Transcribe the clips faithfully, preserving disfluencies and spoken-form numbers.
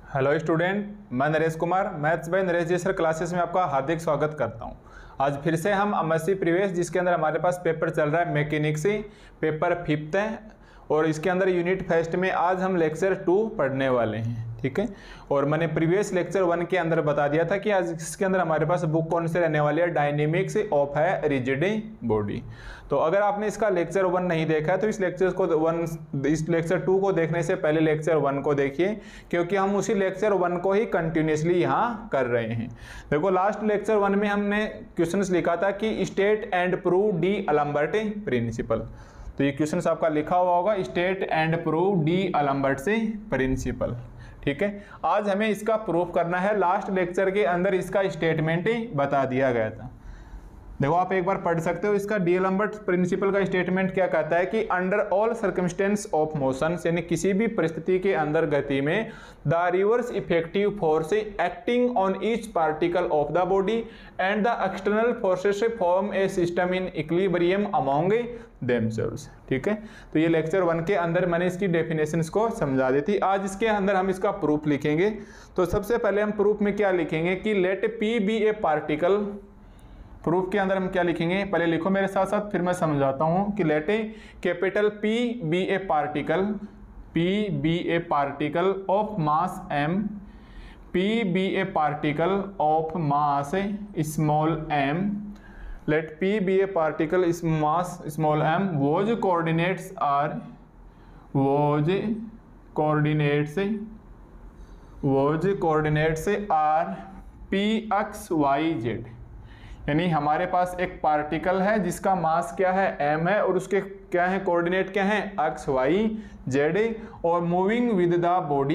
Hello student, मैं Naresh Kumar maths by Naresh ji sir classes में आपका हार्दिक स्वागत करता हूं। आज फिर से हम एमएससी प्रीवियस जिसके अंदर हमारे पास पेपर चल रहा है मैकेनिक्स, पेपर फिफ्थ है और इसके अंदर यूनिट फर्स्ट में आज हम लेक्चर टू पढ़ने वाले हैं। ठीक है, और मैंने प्रीवियस लेक्चर वन के अंदर बता दिया था कि आज इसके अंदर हमारे पास बुक कौन से रहने वाली है, डायनेमिक्स ऑफ है रिजिड बॉडी। तो अगर आपने इसका लेक्चर वन नहीं देखा है तो इस लेक्चर को वन इस लेक्चर टू को देखने से पहले लेक्चर वन को देखिए, क्योंकि हम उसी लेक्चर वन को ही कंटिन्यूसली यहाँ कर रहे हैं। देखो, लास्ट लेक्चर वन में हमने क्वेश्चंस लिखा था कि state and prove D Albert principle. तो ये क्वेश्चंस आपका लिखा हुआ होगा, state and prove D Albert principle. ठीक है, आज हमें इसका प्रूफ करना है। लास्ट लेक्चर के अंदर इसका स्टेटमेंट ही बता दिया गया था। देखो, आप एक बार पढ़ सकते हो इसका डी अल्बर्ट प्रिंसिपल का स्टेटमेंट क्या कहता है कि under all circumstances of motion, यानी किसी भी परिस्थिति के अंदर गति में the reverse effective force acting on each particle of the body and the external forces form a system in equilibrium among themselves. ठीक है, तो ये लेक्चर वन के अंदर मैंने इसकी डेफिनेशंस को समझा दी थी। आज इसके अंदर हम इसका प्रूफ लिखेंगे। तो सबसे पहले हम प्रूफ में क्या लिखेंगे कि let P be a particle. Proof के अंदर हम क्या लिखेंगे, पहले लिखो मेरे साथ साथ, फिर मैं समझाता हूं कि let capital P be a particle, P be a particle of mass M, P be a particle of mass small m, let P be a particle is mass small m whose coordinates are whose coordinates whose coordinates are P x Y Z. यानी हमारे पास एक particle है जिसका मास क्या है, m है, और उसके क्या है कोऑर्डिनेट क्या है, x y z, और moving with the body,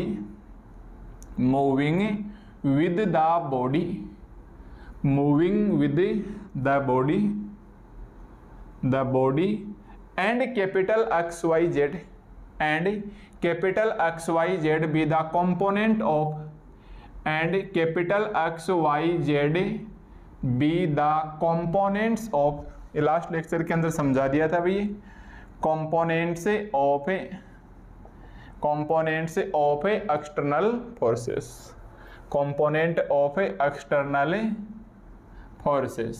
moving with the body, moving with the body the body and capital x y z and capital x y z be the component of and capital x y z be the components of, ये last lecture के अंदर समझा दिया था भाई, components of components of external forces, component of external forces.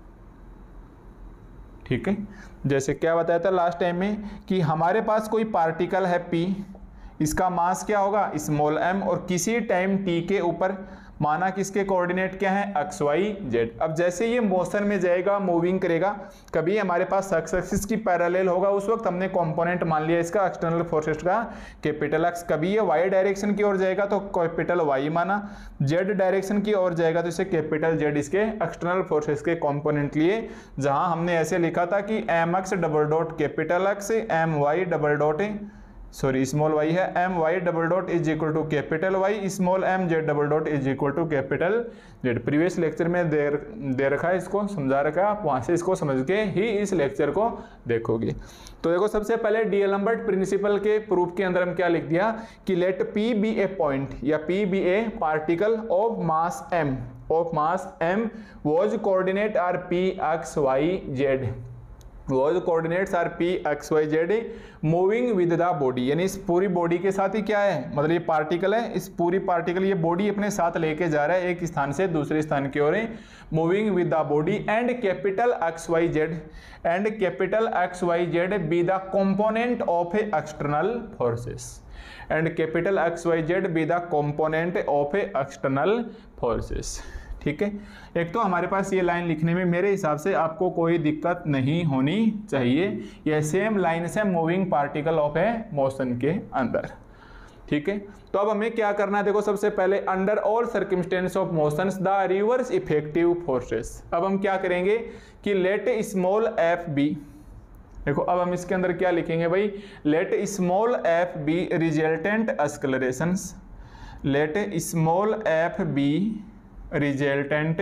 ठीक है, जैसे क्या बताया था लास्ट टाइम में कि हमारे पास कोई पार्टिकल है P, इसका मास क्या होगा स्मॉल m, और किसी टाइम t के ऊपर माना कि इसके कोऑर्डिनेट क्या है एक्स वाई जेड। अब जैसे ये मोशन में जाएगा, मूविंग करेगा, कभी हमारे पास एक्स एक्सिस की पैरेलल होगा, उस वक्त हमने कंपोनेंट मान लिया इसका एक्सटर्नल फोर्सेस का कैपिटल एक्स। कभी ये वाई डायरेक्शन की ओर जाएगा तो कैपिटल वाई माना, जेड डायरेक्शन की ओर जाएगा तो इसे कैपिटल जेड इसके एक्सटर्नल फोर्सेस के कंपोनेंट लिए। जहां हमने ऐसे लिखा था कि m x double dot capital x, m Y double dot sorry small y है, M Y double dot is equal to capital y, small M Z double dot is equal to capital z. Previous lecture में दे दे रखा है, इसको समझा रखा है, आप वहां से इसको समझ के ही इस लेक्चर को देखोगे। तो देखो, सबसे पहले डी अल्बर्ट प्रिंसिपल के प्रूफ के अंदर हम क्या लिख दिया कि let P be a point या P be a particle of mass m, of mass m whose coordinate are P x Y z, whose coordinates are P x Y z moving with the body. यानी इस पूरी body के साथ ही क्या है, मतलब ये पार्टिकल है, इस पूरी पार्टिकल ये बॉडी अपने साथ लेके जा रहा है एक स्थान से दूसरे स्थान की ओर, moving with the body and capital x Y z and capital x Y z be the component of external forces and capital x Y z be the component of external forces. ठीक है, एक तो हमारे पास ये line लिखने में मेरे हिसाब से आपको कोई दिक्कत नहीं होनी चाहिए, यह सेम लाइन से moving particle of a motion के अंदर। ठीक है, तो अब हमें क्या करना है, देखो सबसे पहले under all circumstances of motions the reverse effective forces. अब हम क्या करेंगे कि लेट स्मॉल एफ बी, देखो अब हम इसके अंदर क्या लिखेंगे भाई, let small F be resultant accelerations, let small F be resultant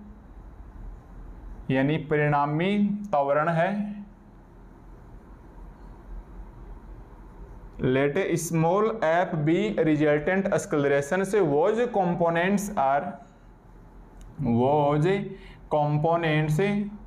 यानी परिणामी त्वरण है, let small F be resultant acceleration से whose components are, whose components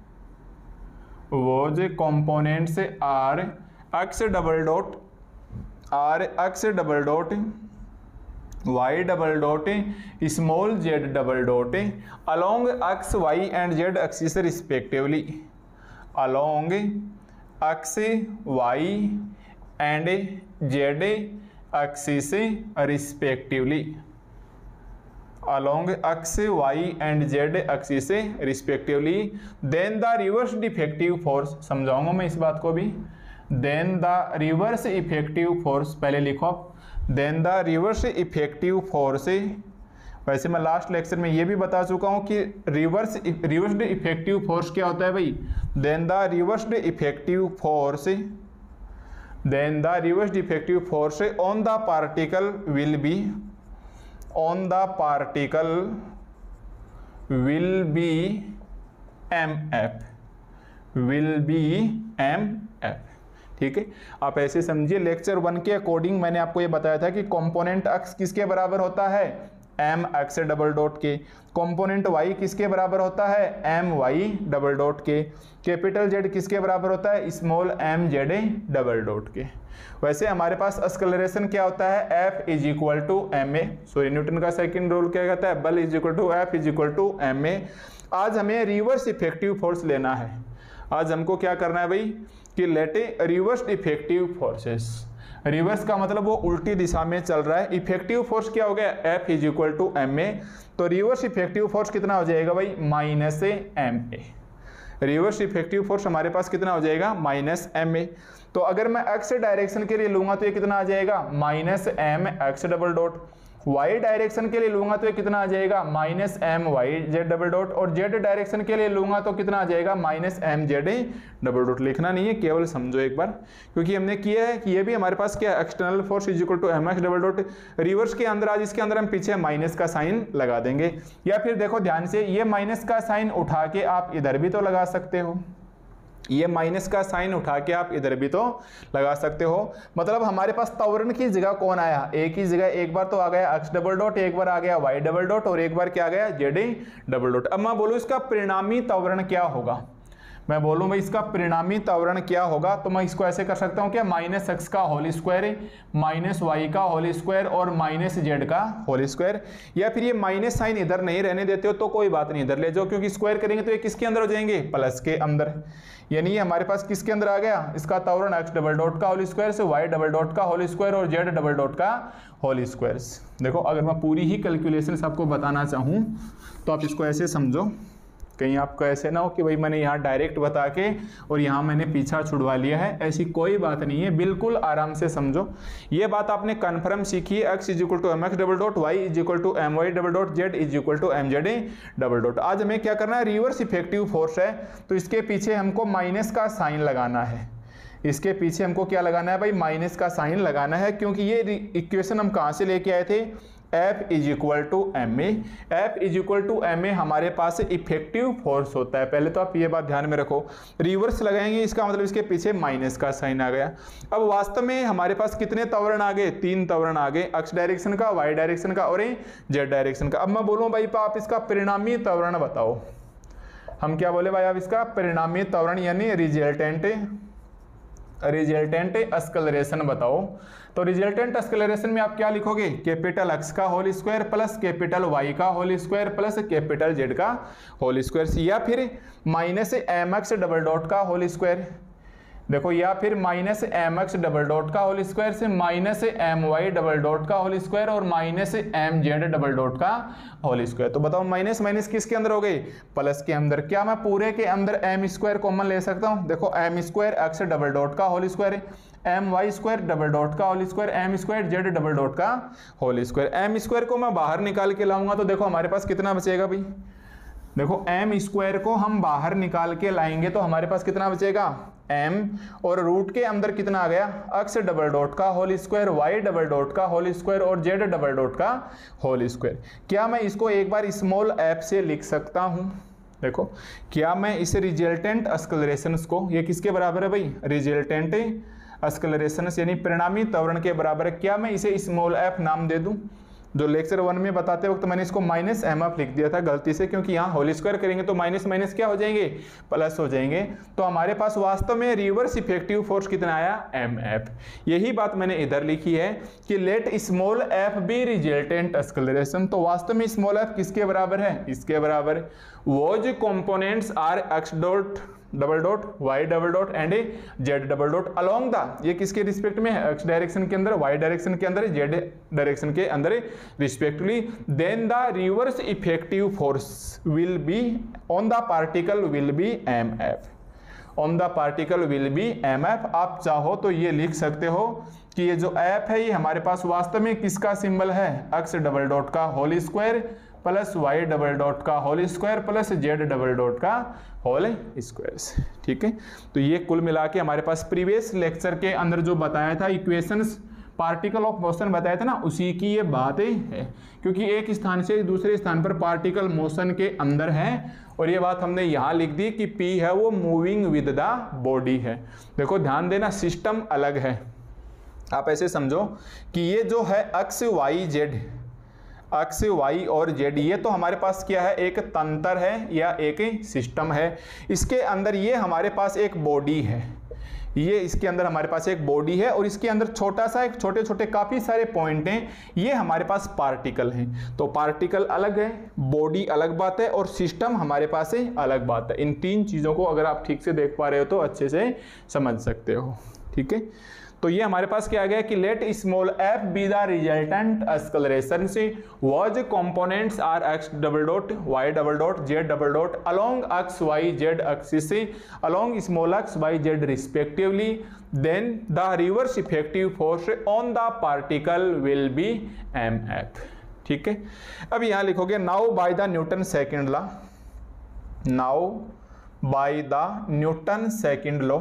whose components are x double dot r x double dot Y double dot small Z double dot along x y and Z axis respectively, along x y and Z axis respectively, along x y and z axis respectively, then the reverse effective force, समझाऊंगा मैं इस बात को भी, then the reverse effective force पहले लिखो, then the reverse effective force, वैसे मैं लास्ट लेक्चर में ये भी बता चुका हूँ कि रिवर्स रिवर्स्ड इफेक्टिव फोर्स क्या होता है भाई, then the reversed effective force, then the reversed effective force on the particle will be, on the particle will be mf, will be mf, ठीक है। आप ऐसे समझिए, लेक्चर वन के अकॉर्डिंग मैंने आपको ये बताया था कि कंपोनेंट एक्स किसके बराबर होता है, एम एक्स डबल डॉट के, कंपोनेंट वाई किसके बराबर होता है, एम वाई डबल डॉट के, कैपिटल जेड किसके बराबर होता है, small M Z double dot के। वैसे हमारे पास एक्सेलरेशन क्या होता है, F is equal to M A, sorry Newton का सेकंड रूल क्या कहता है, बल is equal to F is equal to M A. आज हमें रिवर्स इफेक्टिव फोर्स लेना है, आज हमको क्या करना है भाई कि लेटे रिवर्स इफेक्टिव फोर्सेस, रिवर्स का मतलब वो उल्टी दिशा में चल रहा है, इफेक्टिव फोर्स क्या हो गया, F is equal to M A, तो रिवर्स इफेक्टिव फोर्स कितना हो जाएगा भाई, minus M A, reverse effective force हमारे पास कितना हो जाएगा, माइनस एम ए। तो अगर मैं एक्स डायरेक्शन के लिए लूंगा तो ये कितना आ जाएगा, minus M x double dot, Y direction के लिए लूंगा तो ये कितना आ जाएगा, minus M Y Z double dot, और जेड डायरेक्शन के लिए लूंगा तो कितना आ जाएगा, minus M Z double dot. लिखना नहीं है, केवल समझो एक बार, क्योंकि हमने किया है कि ये भी हमारे पास क्या, external force is equal to M x double dot, reverse के अंदर आज इसके अंदर हम पीछे माइनस का साइन लगा देंगे, या फिर देखो ध्यान से, ये माइनस का साइन उठा के आप इधर भी तो लगा सकते हो, ये माइनस का साइन उठा के आप इधर भी तो लगा सकते हो। मतलब हमारे पास त्वरण की जगह कौन आया, एक ही जगह, एक बार तो आ गया एक्स डबल डॉट, एक बार आ गया वाई डबल डॉट, और एक बार क्या आ गया, जेड डबल डॉट। अब मैं बोलूँ इसका परिणामी त्वरण क्या होगा, मैं बोलूँ भाई इसका परिणामी त्वरण क्या होगा, तो मैं इसको ऐसे कर सकता हूँ क्या, माइनस एक्स का होल स्क्वायर, माइनस वाई का होल स्क्वायर और माइनस जेड का होल स्क्वायर, या फिर ये माइनस साइन इधर नहीं रहने देते हो तो कोई बात नहीं, इधर ले जाओ, क्योंकि स्क्वायर करेंगे तो ये किसके अंदर हो जाएंगे, प्लस के अंदर। यानी हमारे पास किसके अंदर आ गया, इसका त्वरण एक्स डबल डॉट का होल स्क्वायर से वाई डबल डॉट का होल स्क्वायर और जेड डबल डॉट का होल स्क्वायर। देखो अगर मैं पूरी ही कैलकुलेशन आपको बताना चाहूँ तो आप इसको ऐसे समझो, कहीं आपको ऐसे ना हो कि भाई मैंने यहाँ डायरेक्ट बता के और यहाँ मैंने पीछा छुड़वा लिया है, ऐसी कोई बात नहीं है, बिल्कुल आराम से समझो। ये बात आपने कन्फर्म सीखी है, X is equal to M x double dot, Y is equal to M Y double dot, Z is equal to M Z double dot. आज हमें क्या करना है, रिवर्स इफेक्टिव फोर्स है तो इसके पीछे हमको माइनस का साइन लगाना है, इसके पीछे हमको क्या लगाना है भाई, माइनस का साइन लगाना है, क्योंकि ये इक्वेशन हम कहाँ से लेके आए थे, F is equal to M A, F is equal to M A हमारे पास इफेक्टिव फोर्स होता है। पहले तो आप ये बात ध्यान में रखो, रिवर्स लगाएंगे इसका मतलब इसके पीछे माइनस का साइन आ गया। अब वास्तव में हमारे पास कितने त्वरण आ गए, तीन त्वरण आ गए, एक्स डायरेक्शन का, वाई डायरेक्शन का और जेड डायरेक्शन का। अब मैं बोलूँ भाई आप इसका परिणामी त्वरण बताओ, हम क्या बोले भाई, आप इसका परिणामी त्वरण यानी रिजल्टेंट रिजल्टेंट एक्सेलरेशन बताओ। तो रिजल्टेंट एक्सेलरेशन में आप क्या लिखोगे, कैपिटल एक्स का whole square plus capital Y का whole square plus capital Z का होल स्क्वायर, या फिर minus M x double dot का होल स्क्वायर, देखो, या फिर minus M x double dot का होल स्क्वायर से minus M Y double dot का होल स्क्वायर और minus M Z double dot का होल स्क्वायर। तो बताओ माइनस माइनस किसके अंदर हो गई, प्लस के अंदर। क्या मैं पूरे के अंदर एम स्क्वायर कॉमन ले सकता हूँ, देखो M square X double dot का whole square, M Y square double dot का whole square, M square Z double dot का होल स्क्वायर। एम स्क्वायर को मैं बाहर निकाल के लाऊंगा तो देखो हमारे पास कितना बचेगा भाई, देखो एम स्क्वायर को हम बाहर निकाल के लाएंगे तो हमारे पास कितना बचेगा, m, और रूट के अंदर कितना आ गया, एक्स डबल डॉट का whole square, Y double dot का होल स्क्वायर और जेड डबल डॉट का होल स्क्वायर। क्या मैं इसको एक बार स्मॉल एफ से लिख सकता हूं, देखो क्या मैं इस रिजल्टेंट एक्सेलरेशन को, ये किसके बराबर है भाई, रिजल्टेंट एक्सेलरेशन यानी परिणामी त्वरण के बराबर है, क्या मैं इसे स्मॉल एफ नाम दे दूं, जो लेक्चर वन में बताते वक्त मैंने इसको माइनस एम एफ लिख दिया था गलती से, क्योंकि यहाँ होल स्क्वायर करेंगे तो माइनस माइनस क्या हो जाएंगे, प्लस हो जाएंगे। तो हमारे पास वास्तव में रिवर्स इफेक्टिव फोर्स कितना आया, एम एफ। यही बात मैंने इधर लिखी है कि let small F be resultant acceleration. तो वास्तव में स्मॉल एफ किसके बराबर है, इसके बराबर। Whose components are X dot double dot Y double dot and Z double dot along the, ये किसके रिस्पेक्ट में है, एक्स डायरेक्शन के अंदर, वाई डायरेक्शन के अंदर, जेड डायरेक्शन के अंदर respectively. Then the reverse effective force will be on the particle will be M F, on the particle will be M F. आप चाहो तो ये लिख सकते हो कि ये जो एफ है ये हमारे पास वास्तव में किसका सिंबल है, एक्स डबल डॉट का whole square plus Y double dot का whole square plus Z double dot का होल स्क्वायर। ठीक है, तो ये कुल मिला के हमारे पास प्रीवियस लेक्चर के अंदर जो बताया था इक्वेशंस पार्टिकल ऑफ मोशन बताया था ना, उसी की ये बातें है, क्योंकि एक स्थान से दूसरे स्थान पर पार्टिकल मोशन के अंदर है। और ये बात हमने यहाँ लिख दी कि P है वो मूविंग विद द बॉडी है। देखो ध्यान देना, सिस्टम अलग है। आप ऐसे समझो कि ये जो है अक्ष वाई जेड, अक्ष वाई और जेड, ये तो हमारे पास क्या है, एक तंत्र है या एक सिस्टम है। इसके अंदर ये हमारे पास एक बॉडी है, ये इसके अंदर हमारे पास एक बॉडी है और इसके अंदर छोटा सा एक छोटे छोटे काफी सारे पॉइंट हैं, ये हमारे पास पार्टिकल हैं। तो पार्टिकल अलग है, बॉडी अलग बात है और सिस्टम हमारे पास है अलग बात है। इन तीन चीजों को अगर आप ठीक से देख पा रहे हो तो अच्छे से समझ सकते हो। ठीक है, तो ये हमारे पास क्या आ गया कि let small F be the resultant acceleration से whose components are x double dot Y double dot Z double dot along x Y Z axis से along small X Y Z respectively, then the reverse effective force on the particle will be M F. ठीक है, अब यहां लिखोगे now by the Newton second law, now by the Newton second law,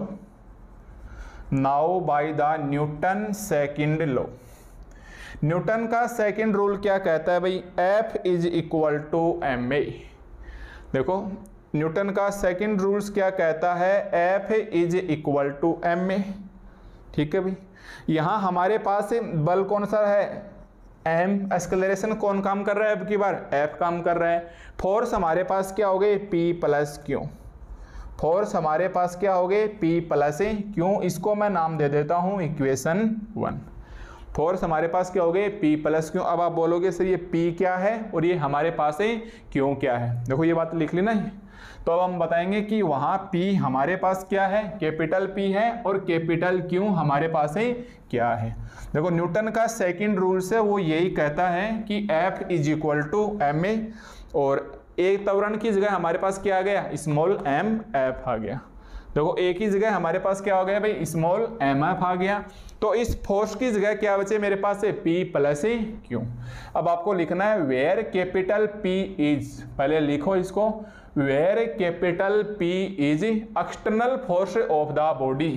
now by the Newton second law. Newton का second rule क्या कहता है भाई, F is equal to M A. देखो न्यूटन का सेकेंड रूल्स क्या कहता है, F is equal to M A. ठीक है भाई, यहां हमारे पास बल कौन सा है, m, एक्सेलरेशन कौन काम कर रहा है, अब की बार F काम कर रहा है। फोर्स हमारे पास क्या हो गए, P प्लस क्यू, फोर्स हमारे पास क्या हो गए, P प्लस क्यू। इसको मैं नाम दे देता हूं इक्वेशन वन। फोर्स हमारे पास क्या हो गए, P प्लस क्यू। अब आप बोलोगे सर ये P क्या है और ये हमारे पास है क्यू क्या है। देखो ये बात लिख ली ना, तो अब हम बताएंगे कि वहां P हमारे पास क्या है, कैपिटल P है और कैपिटल Q हमारे पास है क्या है। देखो न्यूटन का सेकंड रूल से वो यही कहता है कि F is equal to M A और एक त्वरण की जगह हमारे पास क्या आ गया, स्मॉल एम एफ आ गया। देखो एक ही जगह हमारे पास क्या हो गया भाई, स्मॉल एम एफ आ गया। तो इस फोर्स की जगह क्या बचे मेरे पास है, P प्लस क्यू। अब आपको लिखना है वेयर कैपिटल P इज, पहले लिखो इसको, where capital P is external force of the body,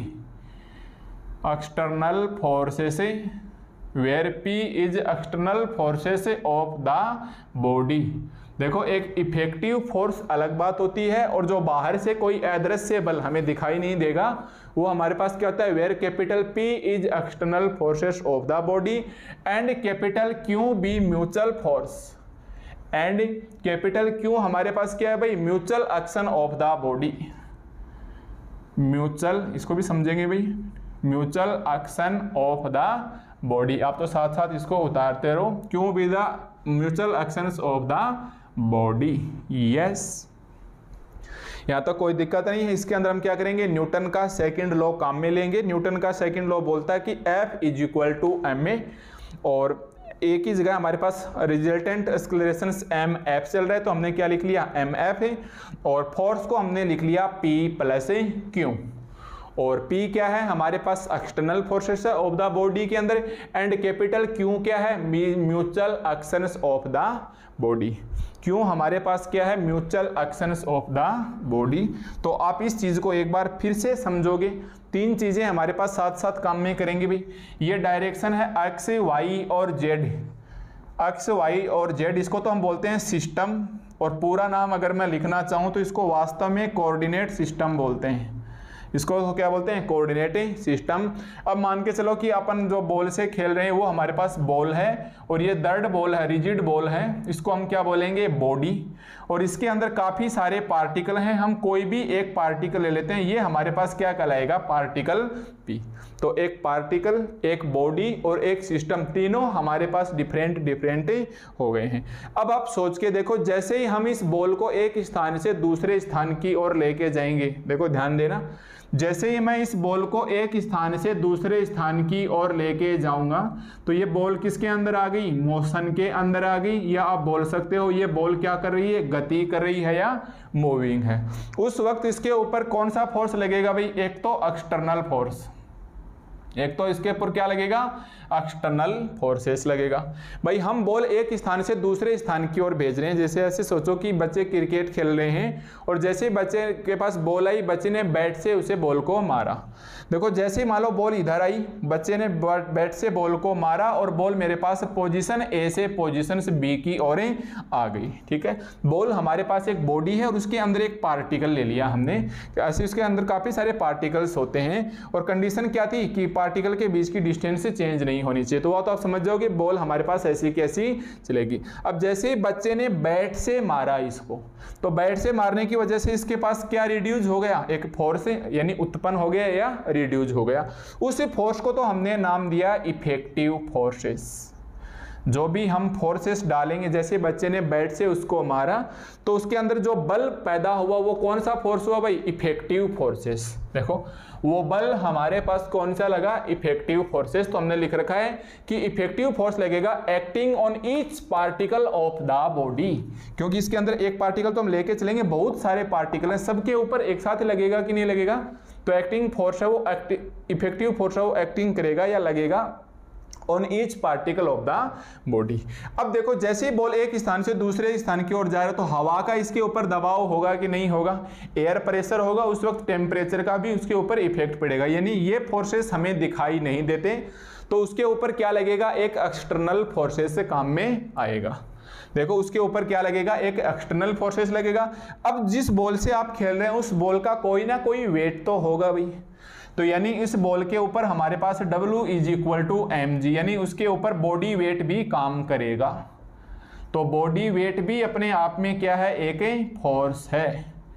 external forces, where P is external forces of the body. देखो एक इफेक्टिव फोर्स अलग बात होती है और जो बाहर से कोई अदृश्य बल हमें दिखाई नहीं देगा वो हमारे पास क्या होता है, where capital P is external forces of the body and capital Q be mutual force, and capital Q हमारे पास क्या है भाई, mutual action of the body. Mutual, इसको भी समझेंगे भाई, mutual action of the body. आप तो साथ साथ इसको उतारते रहो, Q be the mutual actions of the body. Yes, यहां तक तो कोई दिक्कत नहीं है। इसके अंदर हम क्या करेंगे, न्यूटन का सेकंड लॉ काम में लेंगे। न्यूटन का सेकंड लॉ बोलता है कि F is equal to M A और एक ही जगह हमारे पास रिजल्टेंट एक्सेलरेशन एम एफ चल रहा है, तो हमने क्या लिख लिया, एम एफ है, और फोर्स को हमने लिख लिया P प्लस क्यू। और P क्या है हमारे पास, external forces of the body के अंदर, एंड कैपिटल Q क्या है, mutual actions of the body. Q हमारे पास क्या है, mutual actions of the body. तो आप इस चीज को एक बार फिर से समझोगे, तीन चीजें हमारे पास साथ साथ काम में करेंगे भी। ये डायरेक्शन है एक्स वाई और जेड, एक्स वाई और जेड, इसको तो हम बोलते हैं सिस्टम, और पूरा नाम अगर मैं लिखना चाहूँ तो इसको वास्तव में कोऑर्डिनेट सिस्टम बोलते हैं। इसको तो क्या बोलते हैं, कोऑर्डिनेट सिस्टम। अब मान के चलो कि अपन जो बॉल से खेल रहे हैं वो हमारे पास बॉल है और ये दर्ड बॉल है, रिजिड बॉल है, इसको हम क्या बोलेंगे, बॉडी। और इसके अंदर काफी सारे पार्टिकल हैं, हम कोई भी एक पार्टिकल ले लेते हैं, ये हमारे पास क्या कहलाएगा, पार्टिकल पी। तो एक पार्टिकल, एक बॉडी और एक सिस्टम, तीनों हमारे पास डिफरेंट डिफरेंट हो गए हैं। अब आप सोच के देखो, जैसे ही हम इस बॉल को एक स्थान से दूसरे स्थान की ओर लेके जाएंगे, देखो ध्यान देना, जैसे ही मैं इस बॉल को एक स्थान से दूसरे स्थान की ओर लेके जाऊंगा तो ये बॉल किसके अंदर आ गई, मोशन के अंदर आ गई, या आप बोल सकते हो ये बॉल क्या कर रही है, गति कर रही है या मूविंग है। उस वक्त इसके ऊपर कौन सा फोर्स लगेगा भाई, एक तो एक्सटर्नल फोर्स, एक तो इसके ऊपर क्या लगेगा, एक्सटर्नल फोर्सेस लगेगा। भाई हम बॉल एक स्थान से दूसरे स्थान की ओर भेज रहे हैं, जैसे ऐसे सोचो कि बच्चे क्रिकेट खेल रहे हैं और जैसे बच्चे के पास बॉल आई, बच्चे ने बैट से उसे बॉल को मारा। देखो जैसे ही मान लो बॉल इधर आई, बच्चे ने बैट से बॉल को मारा और बॉल मेरे पास पोजीशन ए से पोजीशन बी की ओर आ गई, ठीक है। बॉल हमारे पास एक बॉडी है और उसके अंदर एक पार्टिकल ले लिया हमने, ऐसे उसके अंदर काफी सारे पार्टिकल्स होते हैं और कंडीशन क्या थी कि पार्टिकल के बीच की डिस्टेंस चेंज नहीं होनी चाहिए। तो वो तो आप समझ जाओगे बॉल हमारे पास ऐसी कैसी चलेगी। अब जैसे ही बच्चे ने बैट से मारा इसको, तो बैट से मारने की वजह से इसके पास क्या रिड्यूस हो गया, एक फोर्स यानी उत्पन्न हो गया या रिड्यूस हो गया। उस फोर्स को तो हमने नाम दिया इफेक्टिव फोर्सेस। जो भी हम फोर्सेस डालेंगे, जैसे बच्चे ने बैट से उसको मारा तो उसके अंदर जो बल पैदा हुआ वो कौन सा फोर्स हुआ भाई, इफेक्टिव फोर्सेस। देखो वो बल हमारे पास कौन सा लगा, इफेक्टिव फोर्सेस। तो हमने लिख रखा है कि इफेक्टिव फोर्स लगेगा acting on each particle of the body, क्योंकि इसके अंदर एक पार्टिकल तो हम लेके चलेंगे, बहुत सारे पार्टिकल हैं, सबके ऊपर एक साथ लगेगा कि नहीं लगेगा। तो एक्टिंग फोर्स है वो इफेक्टिव फोर्स है वो एक्टिंग करेगा या लगेगा on each particle of the body. अब देखो जैसे ही बॉल एक स्थान से दूसरे स्थान की ओर जा रहा है तो हवा का इसके ऊपर दबाव होगा कि नहीं होगा, एयर प्रेशर होगा, उस वक्त टेम्परेचर का भी उसके ऊपर इफेक्ट पड़ेगा। यानी ये फोर्सेस हमें दिखाई नहीं देते, तो उसके ऊपर क्या लगेगा, एक एक्सटर्नल फोर्सेस से काम में आएगा। देखो उसके ऊपर क्या लगेगा, एक एक्सटर्नल फोर्सेस लगेगा। अब जिस बॉल से आप खेल रहे हैं उस बॉल का कोई ना कोई वेट तो होगा भाई, तो यानी इस बॉल के ऊपर हमारे पास W is equal to M G, यानी उसके ऊपर बॉडी वेट भी काम करेगा। तो बॉडी वेट भी अपने आप में क्या है, एक फोर्स है।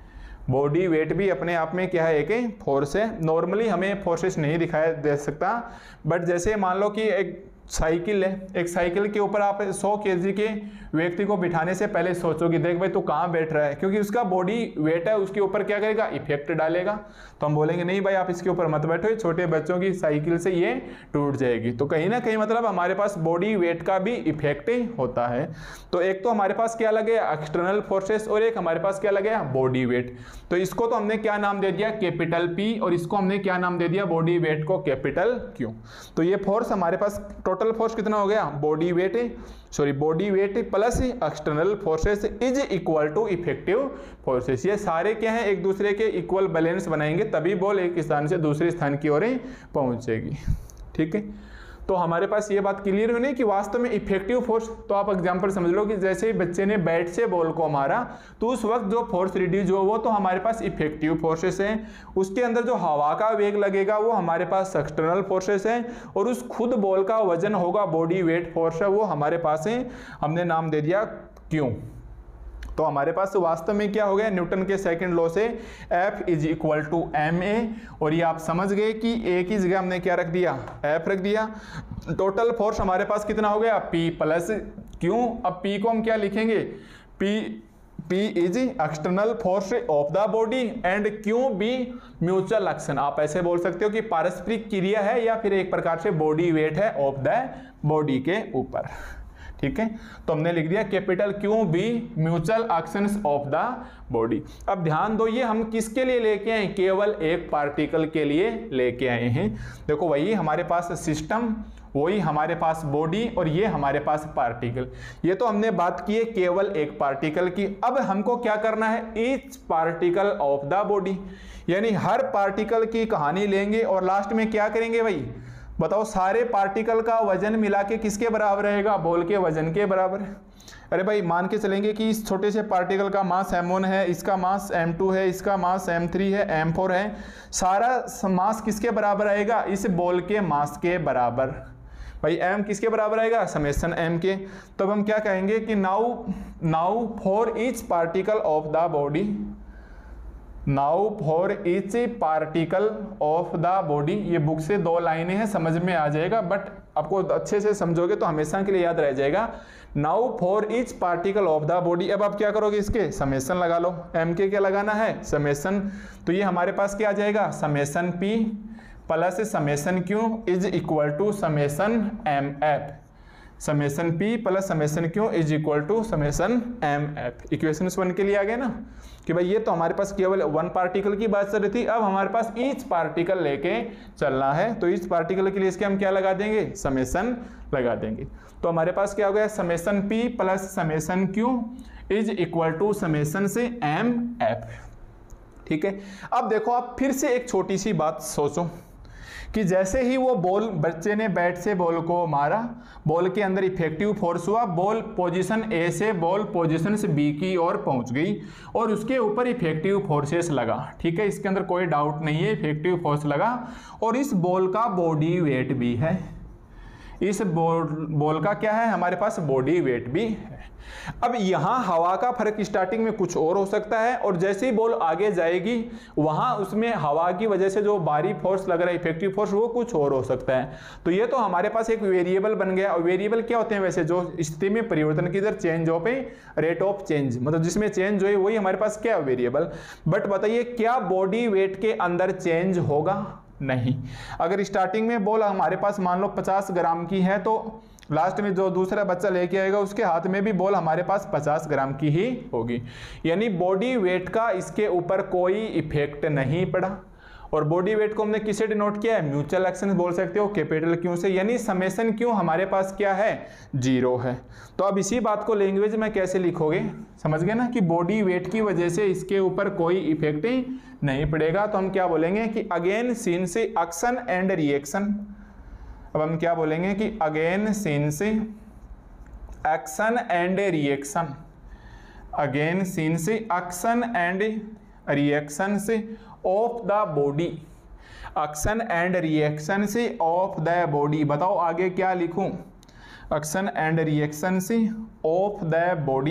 बॉडी वेट भी अपने आप में क्या है, एक फोर्स है। नॉर्मली हमें फोर्सेस नहीं दिखाई दे सकता, बट जैसे मान लो कि एक साइकिल है, एक साइकिल के ऊपर आप सौ केजी के व्यक्ति को बिठाने से पहले सोचोगे देख भाई तू कहाँ बैठ रहा है, क्योंकि उसका बॉडी वेट है, उसके ऊपर क्या करेगा, इफेक्ट डालेगा। तो हम बोलेंगे नहीं भाई आप इसके ऊपर मत बैठो, छोटे बच्चों की साइकिल से ये टूट जाएगी। तो कहीं ना कहीं मतलब हमारे पास बॉडी वेट का भी इफेक्ट होता है। तो एक तो हमारे पास क्या लगे, एक्सटर्नल फोर्सेस, और एक हमारे पास क्या लगे, बॉडी वेट। तो इसको तो हमने क्या नाम दे दिया, कैपिटल पी, और इसको हमने क्या नाम दे दिया, बॉडी वेट को कैपिटल क्यू। तो ये फोर्स हमारे पास टोटल फोर्स कितना हो गया, body weight sorry body weight plus external forces is equal to effective forces. ये सारे क्या हैं, एक दूसरे के इक्वल बैलेंस बनाएंगे तभी बॉल एक स्थान से दूसरे स्थान की ओर पहुंचेगी। ठीक है, तो हमारे पास ये बात क्लियर होनी कि वास्तव में इफेक्टिव फोर्स, तो आप एग्जांपल समझ लो कि जैसे ही बच्चे ने बैट से बॉल को मारा तो उस वक्त जो फोर्स रिड्यूस हुआ वो तो हमारे पास इफेक्टिव फोर्सेस हैं। उसके अंदर जो हवा का वेग लगेगा वो हमारे पास एक्सटर्नल फोर्सेस हैं, और उस खुद बॉल का वजन होगा, बॉडी वेट फोर्स है, वो हमारे पास है, हमने नाम दे दिया क्यू। तो हमारे पास वास्तव में क्या हो गया, न्यूटन के सेकंड लॉ से F is equal to M A, और ये आप समझ गए कि ए की जगह हमने क्या रख दिया, F रख दिया। टोटल फोर्स हमारे पास कितना हो गया, P प्लस क्यू। अब P को हम क्या लिखेंगे, P P is external force of the body and Q be mutual action. आप ऐसे बोल सकते हो कि पारस्परिक क्रिया है या फिर एक प्रकार से बॉडी वेट है ऑफ द बॉडी के ऊपर। ठीक है, तो हमने लिख दिया capital Q be mutual actions of the body. अब ध्यान दो, ये हम किसके लिए लेके आए, केवल एक पार्टिकल के लिए लेके आए हैं। देखो वही हमारे पास सिस्टम, वही हमारे पास बॉडी, और ये हमारे पास पार्टिकल। ये तो हमने बात की है केवल एक पार्टिकल की। अब हमको क्या करना है, each particle of the body, यानी हर पार्टिकल की कहानी लेंगे और लास्ट में क्या करेंगे भाई, बताओ सारे पार्टिकल का वजन मिला के किसके बराबर रहेगा, बॉल के वजन के बराबर। अरे भाई मान के चलेंगे कि इस छोटे से पार्टिकल का मास एम वन है, इसका मास एम टू है, इसका मास एम थ्री है, एम फोर है, सारा मास किसके बराबर आएगा, इस बॉल के मास के बराबर। भाई m किसके बराबर आएगा, समेसन m के। तो अब हम क्या कहेंगे कि now now for each particle of the body, now for each particle of the body, ये बुक से दो लाइनें हैं, समझ में आ जाएगा, बट आपको अच्छे से समझोगे तो हमेशा के लिए याद रह जाएगा। Now for each particle of the body, अब आप क्या करोगे, इसके समेसन लगा लो, m के क्या लगाना है, समेसन। तो ये हमारे पास क्या आ जाएगा, summation p plus summation q is equal to summation M F, summation p plus summation q is equal to summation M F. Equation one के लिए आ गया ना कि भाई ये तो हमारे पास केवल वन पार्टिकल की बात चल रही थी, अब हमारे पास ईच पार्टिकल लेके चलना है, तो ईच पार्टिकल के लिए इसके हम क्या लगा देंगे, समेसन लगा देंगे। तो हमारे पास क्या हो गया, summation p plus summation q is equal to summation से एम एफ। ठीक है, अब देखो आप फिर से एक छोटी सी बात सोचो कि जैसे ही वो बॉल, बच्चे ने बैट से बॉल को मारा, बॉल के अंदर इफेक्टिव फोर्स हुआ, बॉल पोजीशन ए से बॉल पोजीशन से बी की ओर पहुंच गई और उसके ऊपर इफेक्टिव फोर्सेस लगा। ठीक है, इसके अंदर कोई डाउट नहीं है, इफेक्टिव फोर्स लगा और इस बॉल का बॉडी वेट भी है, इस बॉल बॉल का क्या है, हमारे पास बॉडी वेट भी है। अब यहाँ हवा का फर्क स्टार्टिंग में कुछ और हो सकता है और जैसे ही बॉल आगे जाएगी वहाँ उसमें हवा की वजह से जो बारी फोर्स लग रहा है, इफेक्टिव फोर्स, वो कुछ और हो सकता है। तो ये तो हमारे पास एक वेरिएबल बन गया। और वेरिएबल क्या होते हैं वैसे, जो स्थिति में परिवर्तन की दर, change of a rate of change, मतलब जिसमें चेंज हो वही हमारे पास क्या वेरिएबल। बट बताइए क्या बॉडी वेट के अंदर चेंज होगा, नहीं। अगर स्टार्टिंग में बॉल हमारे पास मान लो पचास ग्राम की है तो लास्ट में जो दूसरा बच्चा लेके आएगा उसके हाथ में भी बॉल हमारे पास पचास ग्राम की ही होगी, यानी बॉडी वेट का इसके ऊपर कोई इफेक्ट नहीं पड़ा। और बॉडी वेट को हमने किसे डिनोट किया है, म्यूचुअल एक्शन बोल सकते हो, कैपिटल क्यू से, यानी समेसन क्यू हमारे पास क्या है, जीरो है। तो अब इसी बात को लैंग्वेज में कैसे लिखोगे, समझ गए ना कि बॉडी वेट की वजह से इसके ऊपर कोई इफेक्ट ही नहीं पड़ेगा। तो हम क्या बोलेंगे कि again since action and reaction, अब हम क्या बोलेंगे कि again since action and reaction, again since action and reaction से of the body, action and reaction से ऑफ द बॉडी। बताओ आगे क्या लिखूं, एक्शन एंड रिएक्शन से of the body,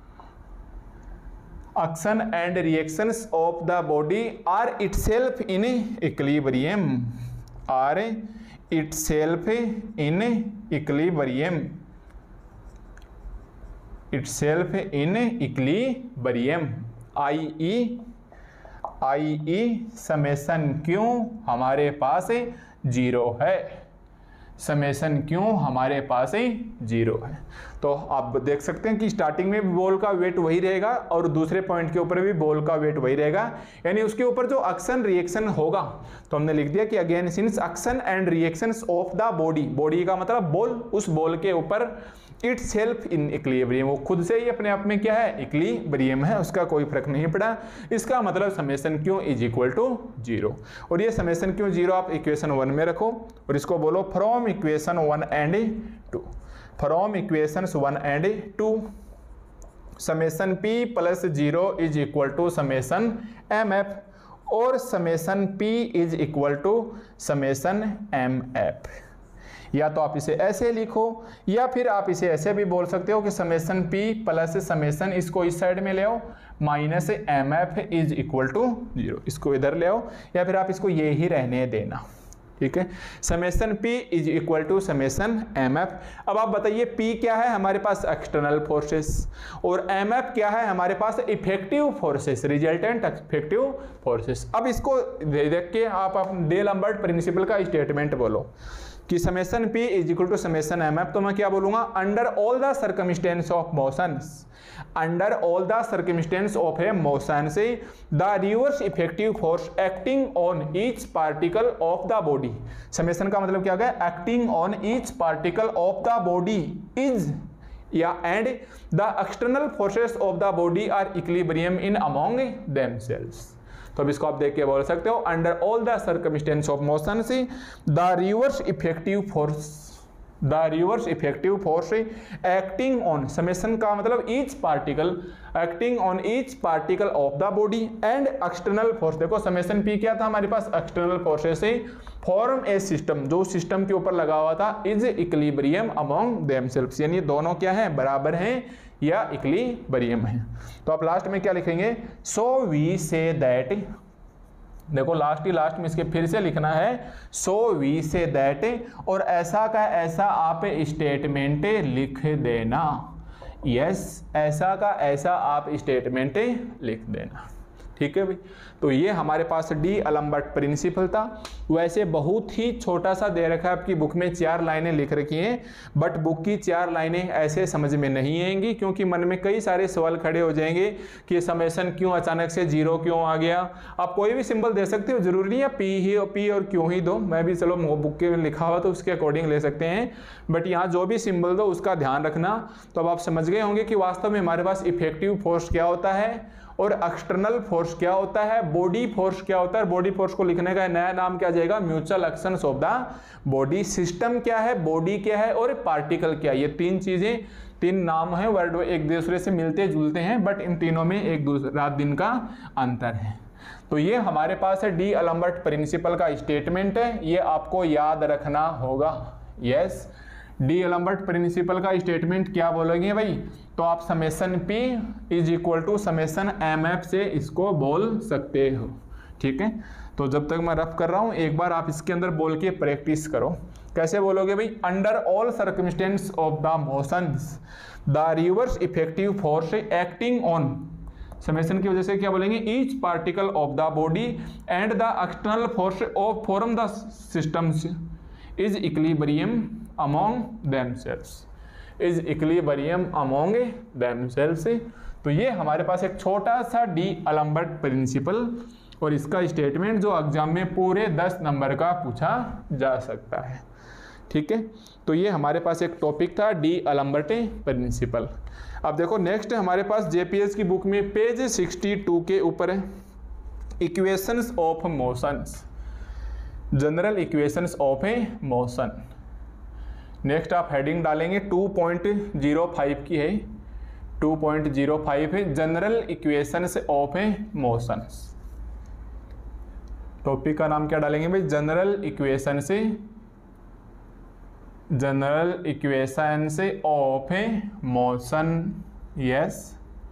action and reactions of the body are itself in equilibrium, are itself in equilibrium, itself in equilibrium, I E I E summation Q हमारे पास zero है, summation Q हमारे पास zero है। तो आप देख सकते हैं कि स्टार्टिंग में भी बॉल का वेट वही रहेगा और दूसरे पॉइंट के ऊपर भी बॉल का वेट वही रहेगा, यानी उसके ऊपर जो एक्शन रिएक्शन होगा, तो हमने लिख दिया कि again since action and reactions of the body, body का मतलब बॉल, उस बॉल के ऊपर इट्स सेल्फ इन इक्विलिब्रियम, वो खुद से ही अपने आप में क्या है, इक्विलिब्रियम है, उसका कोई फर्क नहीं पड़ा। इसका मतलब summation Q is equal to zero. और ये समेसन क्यू जीरो आप इक्वेशन वन में रखो और इसको बोलो from equation one and two, from equation one and two summation P plus zero is equal to summation M F और summation P is equal to summation M F. या तो आप इसे ऐसे लिखो या फिर आप इसे ऐसे भी बोल सकते हो कि समेसन p प्लस समेसन, इसको इस साइड में ले आओ, minus M F is equal to zero, इसको इधर ले आओ, या फिर आप इसको ये ही रहने देना। ठीक है, summation p is equal to summation M F. अब आप बताइए p क्या है, हमारे पास एक्सटर्नल फोर्सेस, और एम एफ क्या है, हमारे पास effective forces, resultant effective forces. अब इसको देख के आप, आप डे लंबर्ट प्रिंसिपल का स्टेटमेंट बोलो कि summation p is equal to summation M F, तो मैं क्या बोलूंगा, under all the circumstances of motion, under all the circumstances of a motion से the reverse effective force acting on each particle of the body, summation का मतलब क्या है, acting on each particle of the body is या and the external forces of the body are equilibrium in among themselves. तो अब इसको आप देख के बोल सकते हो, under all the circumstances of motion से the reverse effective force, the reverse effective force acting on, summation का मतलब each particle, acting on each particle of the body and external force. देखो समेशन पी क्या था हमारे पास, external forces से form a system, जो सिस्टम के ऊपर लगा हुआ था, इज इक्विलिब्रियम अमॉन्ग देमसेल्व्स, यानी दोनों क्या है, बराबर हैं या इक्विलिब्रियम है। तो आप लास्ट में क्या लिखेंगे, सो वी से दैट, देखो लास्ट ही लास्ट में इसके फिर से लिखना है, सो वी से दैट, और ऐसा का ऐसा आप स्टेटमेंट लिख देना, यस ऐसा का ऐसा आप स्टेटमेंट लिख देना, ठीक है भाई। तो ये हमारे पास डी अलम्बर्ट प्रिंसिपल था। वैसे बहुत ही छोटा सा दे रखा है, आपकी बुक में चार लाइनें लिख रखी हैं, बट बुक की चार लाइनें ऐसे समझ में नहीं आएंगी, क्योंकि मन में कई सारे सवाल खड़े हो जाएंगे कि समेशन क्यों अचानक से जीरो क्यों आ गया। आप कोई भी सिंबल दे सकते हो, जरूरी नहीं है पी ही पी और क्यों ही दो, मैं भी चलो बुक के लिखा हुआ तो उसके अकॉर्डिंग ले सकते हैं, बट यहाँ जो भी सिंबल दो उसका ध्यान रखना। तो अब आप समझ गए होंगे कि वास्तव में हमारे पास इफेक्टिव फोर्स क्या होता है और एक्सटर्नल फोर्स क्या होता है, बॉडी फोर्स क्या होता है। बॉडी फोर्स को लिखने का नया नाम क्या जाएगा, mutual actions of the body. System क्या है, बॉडी क्या है और पार्टिकल क्या है, ये तीन चीजें, तीन नाम है, वर्ड एक दूसरे से मिलते जुलते हैं, बट इन तीनों में एक दूसरे रात दिन का अंतर है। तो ये हमारे पास है डी अलम्बर्ट प्रिंसिपल का स्टेटमेंट है, ये आपको याद रखना होगा। यस, डी अलम्बर्ट प्रिंसिपल का स्टेटमेंट क्या बोलोगे भाई, तो आप summation P is equal to summation M F से इसको बोल सकते हो, ठीक है। तो जब तक मैं रफ कर रहा हूं एक बार आप इसके अंदर बोल के प्रैक्टिस करो। कैसे बोलोगे भाई, under all circumstances of the motions the reverse effective force acting on, summation की वजह से क्या बोलेंगे, each particle of the body and the external force of form the systems is equilibrium among themselves, is equilibrium among themselves. तो ये हमारे पास एक छोटा सा डी अलम्बर्ट प्रिंसिपल और इसका स्टेटमेंट जो एग्जाम में पूरे दस नंबर का पूछा जा सकता है, ठीक है। तो ये हमारे पास एक टॉपिक था डी अलम्बर्ट प्रिंसिपल। अब देखो नेक्स्ट हमारे पास जेपीएस की बुक में पेज सिक्सटी टू के ऊपर है equations of motions, general equations of a motion. Next आप हेडिंग डालेंगे टू पॉइंट ज़ीरो फाइव की है, टू पॉइंट ज़ीरो फाइव है general equations of a motions. Topic का नाम क्या डालेंगे भाई, जनरल इक्वेशन से, जनरल इक्वेशन से of a motion. Yes,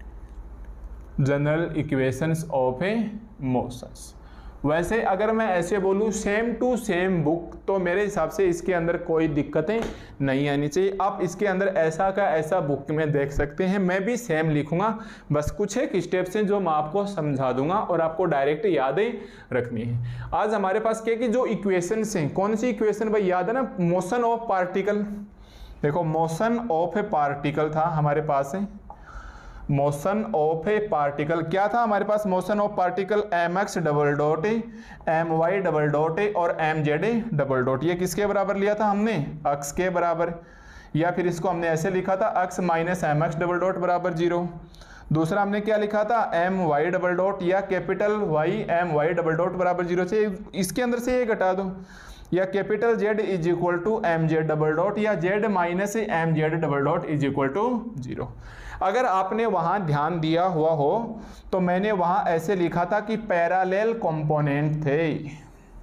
general equations of a motions. वैसे अगर मैं ऐसे बोलूँ सेम टू सेम बुक, तो मेरे हिसाब से इसके अंदर कोई दिक्कतें नहीं आनी चाहिए। आप इसके अंदर ऐसा का ऐसा बुक में देख सकते हैं, मैं भी सेम लिखूंगा, बस कुछ एक स्टेप्स हैं जो मैं आपको समझा दूंगा और आपको डायरेक्ट यादें रखनी है। आज हमारे पास क्या कि जो इक्वेशंस हैं, कौन सी इक्वेशन भाई, याद है ना, मोशन ऑफ पार्टिकल। देखो मोशन ऑफ ए पार्टिकल था हमारे पास है, मोशन ऑफ ए पार्टिकल क्या था हमारे पास, motion of particle M x double dot M Y double dot और एम जेड डबल डॉट। ये किसके बराबर लिया था हमने, अक्स के बराबर, या फिर इसको हमने ऐसे लिखा था X minus M x double dot बराबर जीरो। दूसरा हमने क्या लिखा था, एम वाई डबल डॉट या capital Y M Y double dot बराबर जीरो से, इसके अंदर से ये घटा दो, या capital Z is equal to M Z double dot या Z minus M Z double dot is equal to zero. अगर आपने वहां ध्यान दिया हुआ हो तो मैंने वहां ऐसे लिखा था कि पैरेलल कंपोनेंट थे।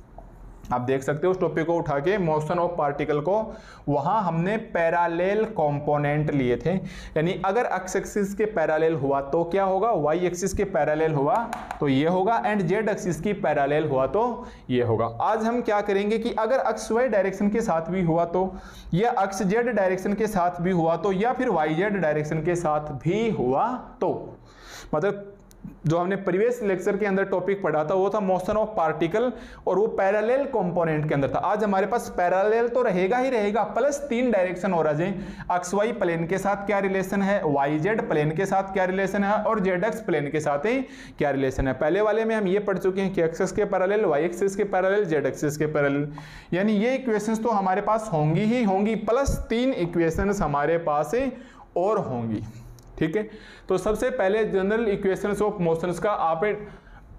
आप देख सकते हो उस टॉपिक को उठा के, मोशन ऑफ पार्टिकल को, वहां हमने पैरेलल कंपोनेंट लिए थे। यानी अगर एक्स एक्सिस के पैरेलल हुआ तो क्या होगा, वाई एक्सिस के पैरेलल हुआ तो ये होगा, एंड जेड एक्सिस की पैरेलल हुआ तो ये होगा। आज हम क्या करेंगे कि अगर एक्स वाई डायरेक्शन के साथ भी हुआ तो, या एक्स जेड डायरेक्शन के साथ भी हुआ तो, या फिर वाई जेड डायरेक्शन के साथ भी हुआ तो, मतलब जो हमने प्रीवियस लेक्चर के अंदर टॉपिक पढ़ा था वो था मोशन ऑफ पार्टिकल और वो पैरेलल कंपोनेंट के अंदर था। आज हमारे पास पैरेलल तो रहेगा ही रहेगा, प्लस तीन डायरेक्शन और आ जाए, एक्स वाई प्लेन के साथ क्या रिलेशन है, वाई जेड प्लेन के साथ क्या रिलेशन है, और जेड एक्स प्लेन के साथ ही क्या रिलेशन है। पहले वाले में हम ये पढ़ चुके हैं कि एक्सिस के पैरेलल, वाई एक्सिस के पैरेलल, जेड एक्सिस के पैरेलल, यानी ये इक्वेशंस तो हमारे पास होंगी ही होंगी, प्लस तीन इक्वेशंस हमारे पास और होंगी, ठीक है। तो सबसे पहले जनरल इक्वेशंस ऑफ मोशंस का आप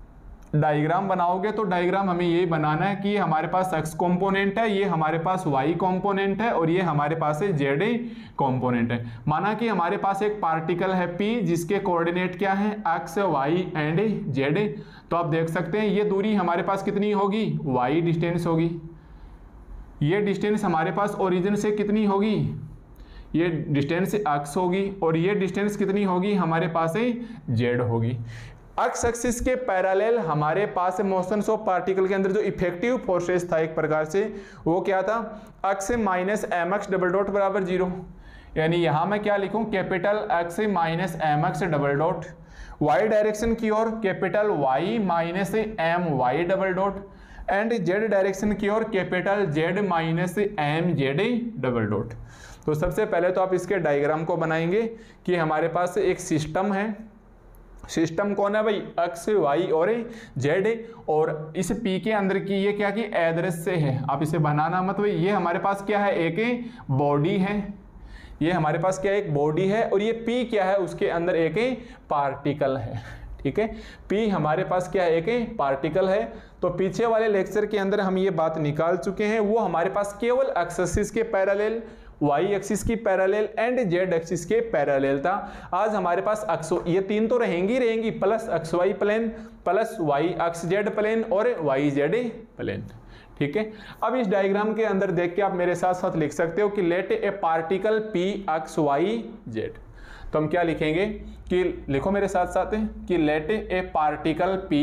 डायग्राम बनाओगे तो डायग्राम हमें यही बनाना है कि हमारे पास x कंपोनेंट है, ये हमारे पास y कंपोनेंट है और ये हमारे पास है z कंपोनेंट है। माना कि हमारे पास एक पार्टिकल है p जिसके कोऑर्डिनेट क्या है x, y एंड z। तो आप देख सकते हैं ये दूरी हमारे पास कितनी होगी, y डिस्टेंस होगी। ये डिस्टेंस हमारे पास ओरिजिन से कितनी होगी, ये डिस्टेंस x होगी और ये डिस्टेंस कितनी होगी हमारे पास है z होगी। एक्स एक्सिस के पैरेलल हमारे पास मोशन ऑफ पार्टिकल के अंदर जो इफेक्टिव फोर्सेस था एक प्रकार से वो क्या था, X minus M x double dot बराबर जीरो। यानी यहाँ मैं क्या लिखूँ, capital x minus M x double dot, Y direction की ओर capital Y minus M Y double dot and Z direction की ओर capital Z minus M Z double dot. तो सबसे पहले तो आप इसके डायग्राम को बनाएंगे कि हमारे पास एक सिस्टम है। सिस्टम कौन है भाई, एक्स वाई और जेड, और इस पी के अंदर की ये क्या कि अदृश्य है, आप इसे बनाना मत भाई। ये हमारे पास क्या है, एक बॉडी है, ये हमारे पास क्या है एक बॉडी है और ये पी क्या है उसके अंदर एक पार्टिकल है। ठीक है, पी हमारे पास क्या है एक पार्टिकल है। तो पीछे वाले लेक्चर के अंदर हम ये बात निकाल चुके हैं, वो हमारे पास केवल एक्स एक्सिस के पैरेलल, वाई एक्सिस की पैरेलल एंड जेड एक्सिस के पैरेलल था। आज हमारे पास एक्स, ये तीन तो रहेंगी रहेंगी plus X Y plane plus Y X Z plane और वाई जेड प्लेन। ठीक है, अब इस डायग्राम के अंदर देख के आप मेरे साथ साथ लिख सकते हो कि let a particle P x Y Z. तो हम क्या लिखेंगे कि लिखो मेरे साथ साथ कि let a particle P,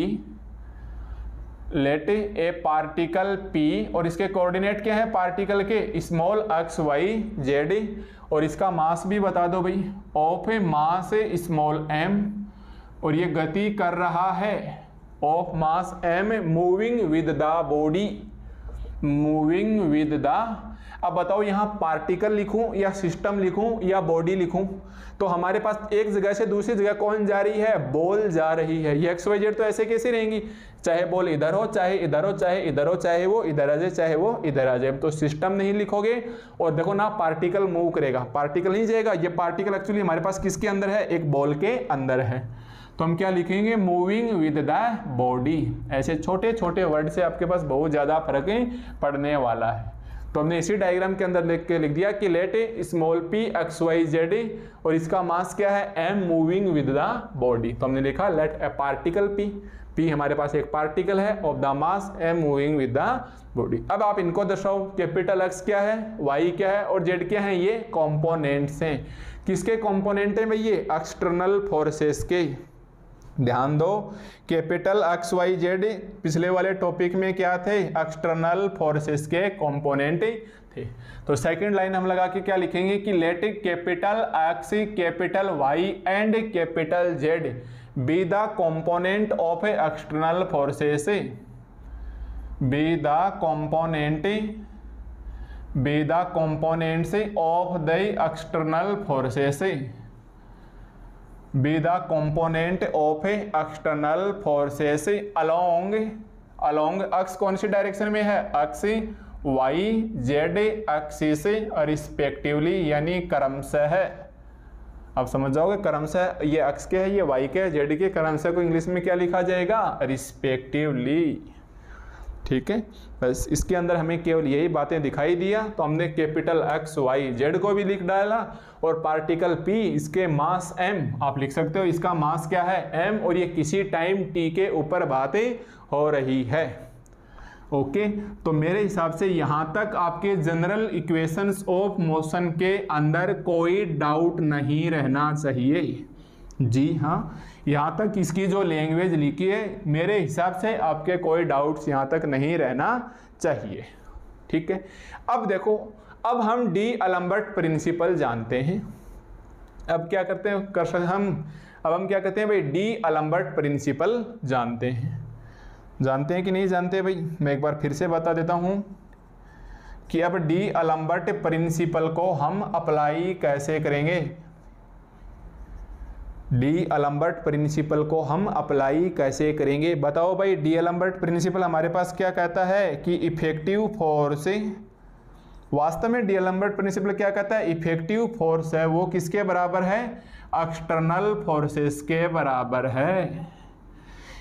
let a particle P और इसके कोऑर्डिनेट क्या है पार्टिकल के, स्मॉल एक्स वाई जेड, और इसका मास भी बता दो भाई, of a mass small M, और ये गति कर रहा है of mass M moving with the body, moving with the. अब बताओ यहाँ पार्टिकल लिखूं या सिस्टम लिखूं या बॉडी लिखूं। तो हमारे पास एक जगह से दूसरी जगह कौन जा रही है, बॉल जा रही है। ये एक्स वाई जेड तो ऐसे कैसे रहेंगी, चाहे बॉल इधर हो चाहे इधर हो चाहे इधर हो चाहे वो इधर आ जाए चाहे वो इधर आ जाए। तो सिस्टम नहीं लिखोगे और देखो ना पार्टिकल मूव करेगा, पार्टिकल नहीं जाएगा। ये पार्टिकल एक्चुअली हमारे पास किसके अंदर है, एक बॉल के अंदर है। तो हम क्या लिखेंगे, मूविंग विद द बॉडी। ऐसे छोटे छोटे वर्ड से आपके पास बहुत ज्यादा फर्क पड़ने वाला है। तो हमने इसी डायग्राम के अंदर लिख के लिख दिया कि let small P x Y Z और इसका मास क्या है M moving with the body. तो हमने लिखा let a particle P, P हमारे पास एक पार्टिकल है of the mass M moving with the body. अब आप इनको दर्शाओ, कैपिटल एक्स क्या है, वाई क्या है और जेड क्या है, ये कंपोनेंट्स हैं। किसके कंपोनेंट हैं भाई, ये एक्सटर्नल फोर्सेस के। ध्यान दो, कैपिटल एक्स वाई जेड पिछले वाले टॉपिक में क्या थे, एक्सटर्नल फोर्सेस के कंपोनेंट थे। तो सेकंड लाइन हम लगा के क्या लिखेंगे कि let capital X, capital Y and capital Z be the component of external forces, be the component, be the components of the external forces, be the component of external forces along, along x कौन सी direction में है, x y z axis respectively, यानी क्रमशः है। आप समझ जाओगे क्रमशः, ये x के है ये y के है z के, क्रमशः को इंग्लिश में क्या लिखा जाएगा, रिस्पेक्टिवली। ठीक है, बस इसके अंदर हमें केवल यही बातें दिखाई दिया। तो हमने कैपिटल एक्स वाई जेड को भी लिख डाला और पार्टिकल पी, इसके मास एम आप लिख सकते हो, इसका मास क्या है एम, और ये किसी टाइम टी के ऊपर बातें हो रही है। ओके, तो मेरे हिसाब से यहाँ तक आपके जनरल इक्वेशंस ऑफ मोशन के अंदर कोई डाउट नहीं रहना चाहिए। जी हाँ, यहाँ तक इसकी जो लैंग्वेज लिखी है मेरे हिसाब से आपके कोई डाउट्स यहाँ तक नहीं रहना चाहिए। ठीक है, अब देखो, अब हम डी अलम्बर्ट प्रिंसिपल जानते हैं। अब क्या करते हैं कर हम अब हम क्या करते हैं भाई, डी अलम्बर्ट प्रिंसिपल जानते हैं। जानते हैं कि नहीं जानते भाई, मैं एक बार फिर से बता देता हूँ कि अब डी अलम्बर्ट प्रिंसिपल को हम अप्लाई कैसे करेंगे। डी अलम्बर्ट प्रिंसिपल को हम अप्लाई कैसे करेंगे, बताओ भाई। डी अलम्बर्ट प्रिंसिपल हमारे पास क्या कहता है कि इफेक्टिव फोर्स, वास्तव में डी अलम्बर्ट प्रिंसिपल क्या कहता है, इफेक्टिव फोर्स है वो किसके बराबर है, एक्सटर्नल फोर्सेस के बराबर है।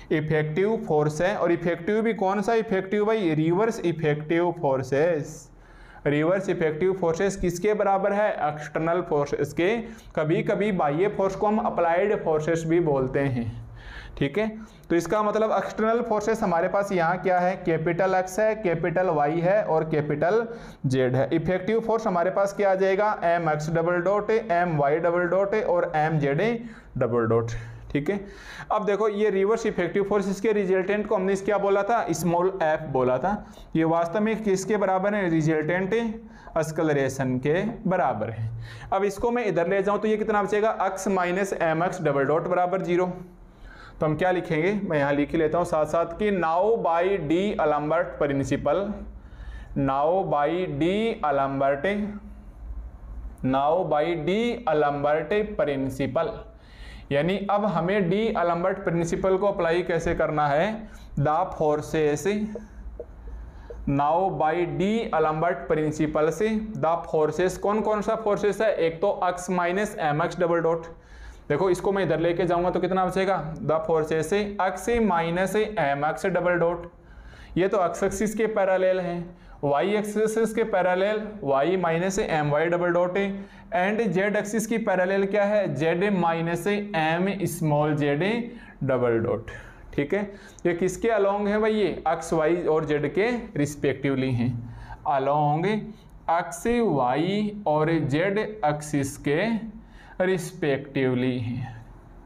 इफेक्टिव फोर्स है, और इफेक्टिव भी कौन सा इफेक्टिव भाई, reverse effective forces. Reverse effective forces किसके बराबर है, एक्सटर्नल फोर्सेस के। कभी कभी बाह्य फोर्स को हम अप्लाइड फोर्सेस भी बोलते हैं, ठीक है। तो इसका मतलब एक्सटर्नल फोर्सेस हमारे पास यहाँ क्या है, कैपिटल एक्स है, कैपिटल वाई है और कैपिटल जेड है। इफेक्टिव फोर्स हमारे पास क्या आ जाएगा, M x double dot, M Y double dot और एम जेड डबल डॉट, ठीक है। अब देखो ये रिवर्स इफेक्टिव फोर्स, इसके रिजल्टेंट को हमने क्या बोला था, स्मॉल एफ बोला था। ये वास्तव में किसके बराबर है, रिजल्टेंट एक्सेलरेशन के बराबर है। अब इसको मैं इधर ले जाऊं तो ये कितना बचेगा, X minus M x double dot बराबर जीरो। तो हम क्या लिखेंगे, मैं यहाँ लिख ही लेता हूँ साथ साथ कि now by D Albert principle, now by D'Alembert, now by D Albert principle, यानी अब हमें डी अल्बर्ट प्रिंसिपल को अप्लाई कैसे करना है, the forces, now by D Albert principle से द फोर्सेस, कौन कौन सा फोर्सेस है, एक तो X minus M x double dot, देखो इसको मैं इधर लेके जाऊंगा तो कितना बचेगा, द फोर्सेस से X minus M x double dot, ये तो एक्स एक्सिस के पैरेलल हैं, वाई एक्सिस के parallel Y minus M Y double dot है, एंड जेड एक्सिस की पैरेलल क्या है, Z minus M small Z double dot, ठीक है। ये किसके अलोंग है भाई, ये एक्स वाई और जेड के रिस्पेक्टिवली हैं, अलोंग एक्स वाई और जेड एक्सिस के रिस्पेक्टिवली हैं,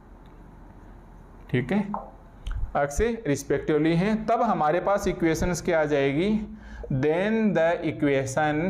ठीक है, एक्स रिस्पेक्टिवली हैं। तब हमारे पास इक्वेशंस क्या आ जाएगी, then the equation,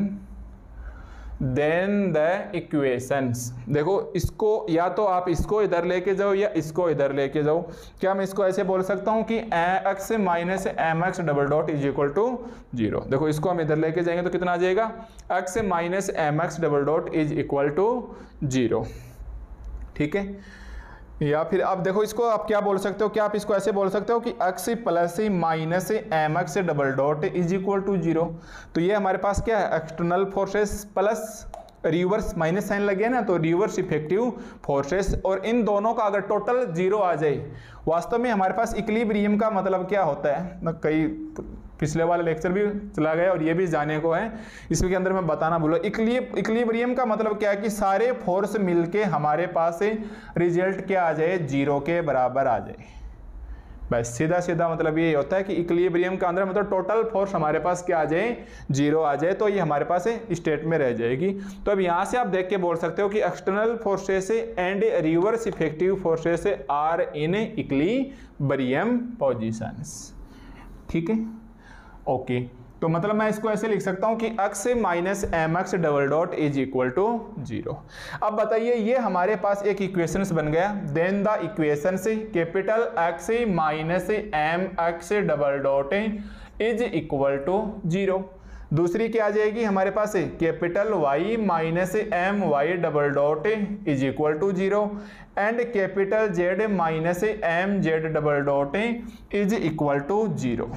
then the equations, देखो इसको या तो आप इसको इधर लेके जाओ या इसको इधर लेके जाओ। क्या मैं इसको ऐसे बोल सकता हूँ कि X minus M x double dot is equal to zero. देखो इसको हम इधर लेके जाएंगे तो कितना आ जाएगा, X minus M x double dot is equal to zero, ठीक है। या फिर आप देखो इसको आप क्या बोल सकते हो, क्या आप इसको ऐसे बोल सकते हो कि X plus minus M x double dot is equal to zero. तो ये हमारे पास क्या है, external forces plus reverse minus sign लगे ना, तो रिवर्स इफेक्टिव फोर्सेस, और इन दोनों का अगर टोटल जीरो आ जाए, वास्तव में हमारे पास इक्विलिब्रियम का मतलब क्या होता है, मैं कई पिछले वाले लेक्चर भी चला गया और ये भी जाने को है, इसके अंदर मैं बताना भूला। इक्विलिब्रियम का मतलब क्या है कि सारे फोर्स मिलके हमारे पास रिजल्ट क्या आ जाए, जीरो के बराबर आ जाए। बस सीधा सीधा मतलब ये होता है कि इक्विलिब्रियम का अंदर मतलब टोटल फोर्स हमारे पास क्या आ जाए, जीरो आ जाए, तो ये हमारे पास स्टेट में रह जाएगी। तो अब यहाँ से आप देख के बोल सकते हो कि external forces and reverse effective forces are in equilibrium positions, ठीक है, ओके। तो मतलब मैं इसको ऐसे लिख सकता हूं कि X minus M x double dot is equal to zero. अब बताइए ये हमारे पास एक इक्वेशंस बन गया, देन द इक्वेशन से capital x minus M x double dot is equal to zero. दूसरी क्या आ जाएगी हमारे पास, capital Y minus M Y double dot is equal to zero, and capital Z minus M Z double dot is equal to zero,